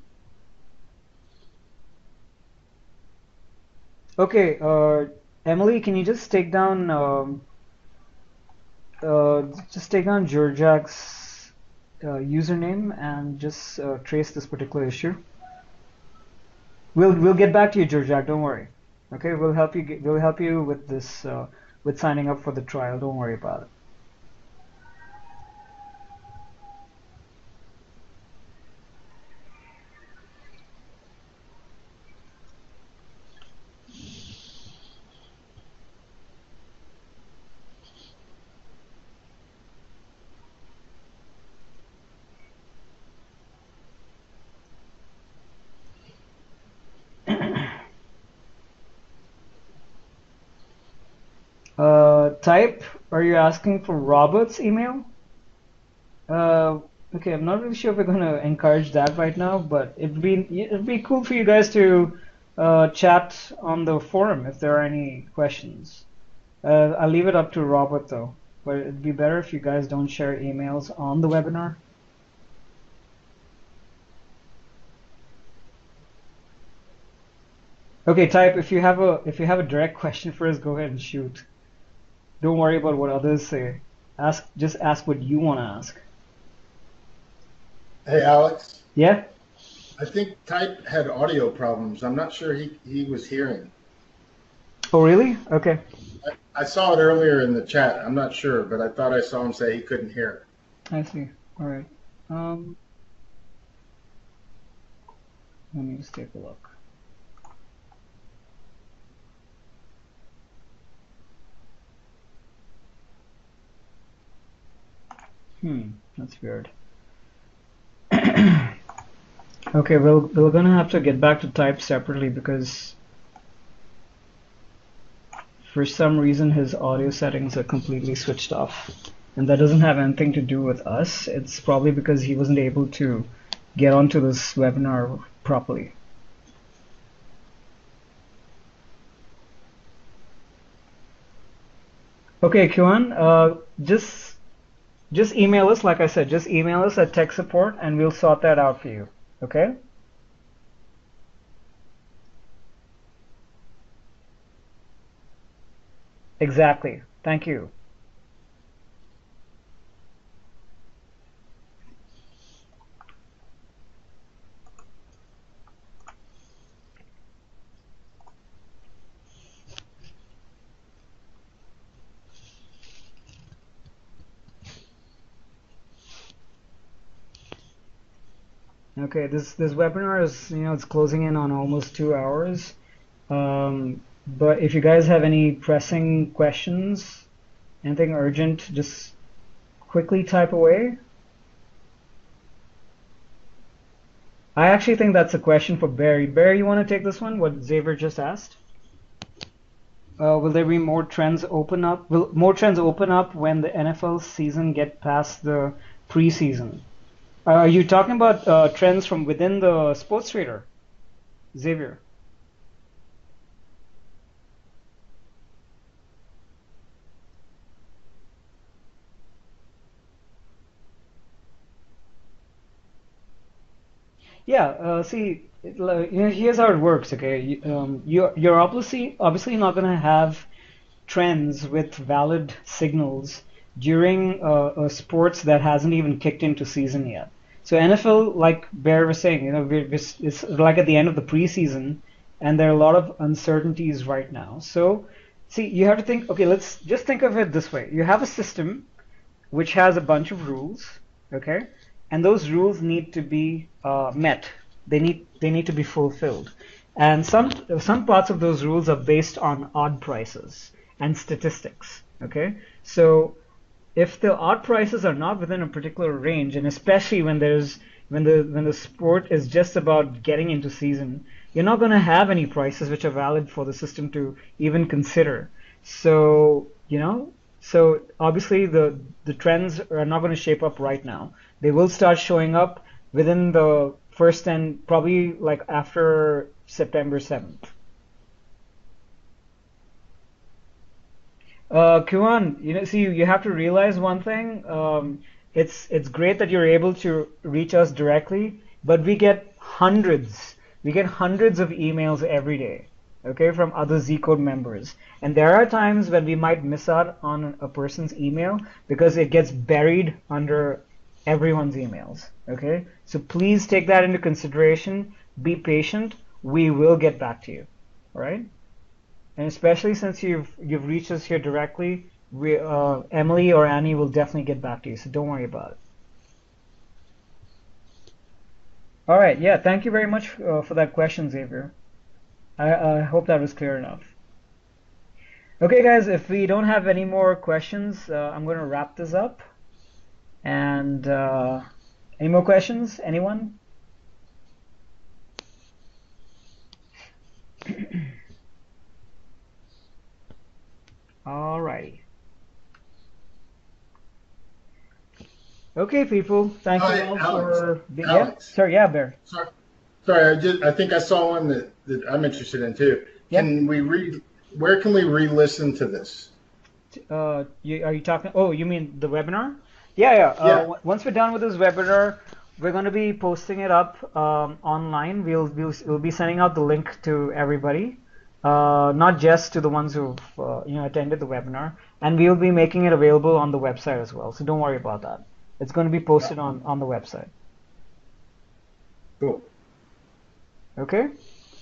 Okay, Emily, can you just take down Jurjak's username and just trace this particular issue? We'll get back to you, Jurjak. Don't worry. Okay, we'll help you with this with signing up for the trial. Don't worry about it. Type, are you asking for Robert's email? Okay, I'm not really sure if we're going to encourage that right now, but it'd be cool for you guys to chat on the forum if there are any questions. I'll leave it up to Robert though, but it'd be better if you guys don't share emails on the webinar. Okay, Type, if you have a direct question for us, go ahead and shoot. Don't worry about what others say. Just ask what you want to ask. Hey, Alex. Yeah? I think Type had audio problems. I'm not sure he was hearing. Oh, really? Okay. I saw it earlier in the chat. I'm not sure, but I thought I saw him say he couldn't hear. I see. All right. Let me just take a look. That's weird. Okay, we're gonna have to get back to Type separately because for some reason his audio settings are completely switched off. And that doesn't have anything to do with us. It's probably because he wasn't able to get onto this webinar properly. Okay, Kyuan, just email us, like I said, just email us at tech support and we'll sort that out for you. Okay? Exactly. Thank you. Okay, this webinar is, it's closing in on almost 2 hours. But if you guys have any pressing questions, anything urgent, just quickly type away. I actually think that's a question for Barry. Barry, you want to take this one? What Xavier just asked? Will there be more trends open up? Will more trends open up when the NFL season get past the preseason? Are you talking about trends from within the SportsTrader, Xavier? Yeah. See, here's how it works. Okay, you're obviously not gonna have trends with valid signals during a sports that hasn't even kicked into season yet. So NFL, like Bear was saying, it's like at the end of the preseason, and there are a lot of uncertainties right now. So, see, you have to think, okay, let's just think of it this way. You have a system which has a bunch of rules, okay? And those rules need to be met. They need to be fulfilled. And some parts of those rules are based on odd prices and statistics, okay? So if the odd prices are not within a particular range, and especially when the sport is just about getting into season, you're not going to have any prices which are valid for the system to even consider. So, so obviously the trends are not going to shape up right now. They will start showing up within the first and probably like after September 7th. Kuan, see, you have to realize one thing. It's great that you're able to reach us directly, but we get hundreds of emails every day, okay, from other Zcode members. And there are times when we might miss out on a person's email because it gets buried under everyone's emails, okay? So please take that into consideration. Be patient. We will get back to you, all right? And especially since you've reached us here directly, Emily or Annie will definitely get back to you. So don't worry about it. All right. Yeah. Thank you very much for that question, Xavier. I hope that was clear enough. Okay, guys. If we don't have any more questions, I'm going to wrap this up. And any more questions? Anyone? All righty. Okay, people. Thank you Hi, all Alex. for being. Yeah. Alex. Sorry. Yeah, Bear. Sorry, sorry. I think I saw one that I'm interested in too. Yeah. Can we read? Where can we re-listen to this? Are you talking? Oh, you mean the webinar? Yeah, yeah. Yeah. Once we're done with this webinar, we're going to be posting it up online. We'll be sending out the link to everybody, not just to the ones who've attended the webinar, and we'll be making it available on the website as well. So don't worry about that. It's going to be posted on the website. Cool. Okay.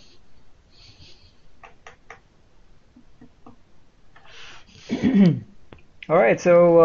All right. So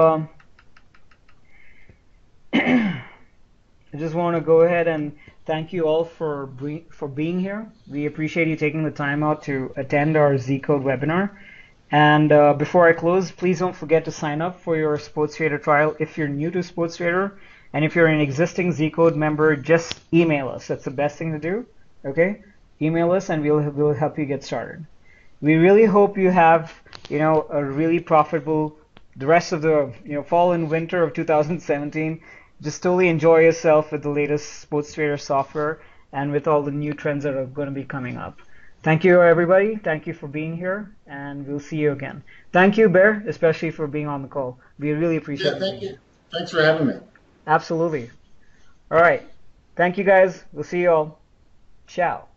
I just want to go ahead and thank you all for being here. We appreciate you taking the time out to attend our Zcode webinar. And before I close, please don't forget to sign up for your SportsTrader trial if you're new to SportsTrader. And if you're an existing Zcode member, just email us. That's the best thing to do. Okay? Email us and we'll help you get started. We really hope you have, a really profitable the rest of the fall and winter of 2017. Just totally enjoy yourself with the latest SportsTrader software and with all the new trends that are going to be coming up. Thank you, everybody. Thank you for being here, and we'll see you again. Thank you, Bear, especially for being on the call. We really appreciate Yeah. it. Thank you. Thanks for having me. Absolutely. All right. Thank you, guys. We'll see you all. Ciao.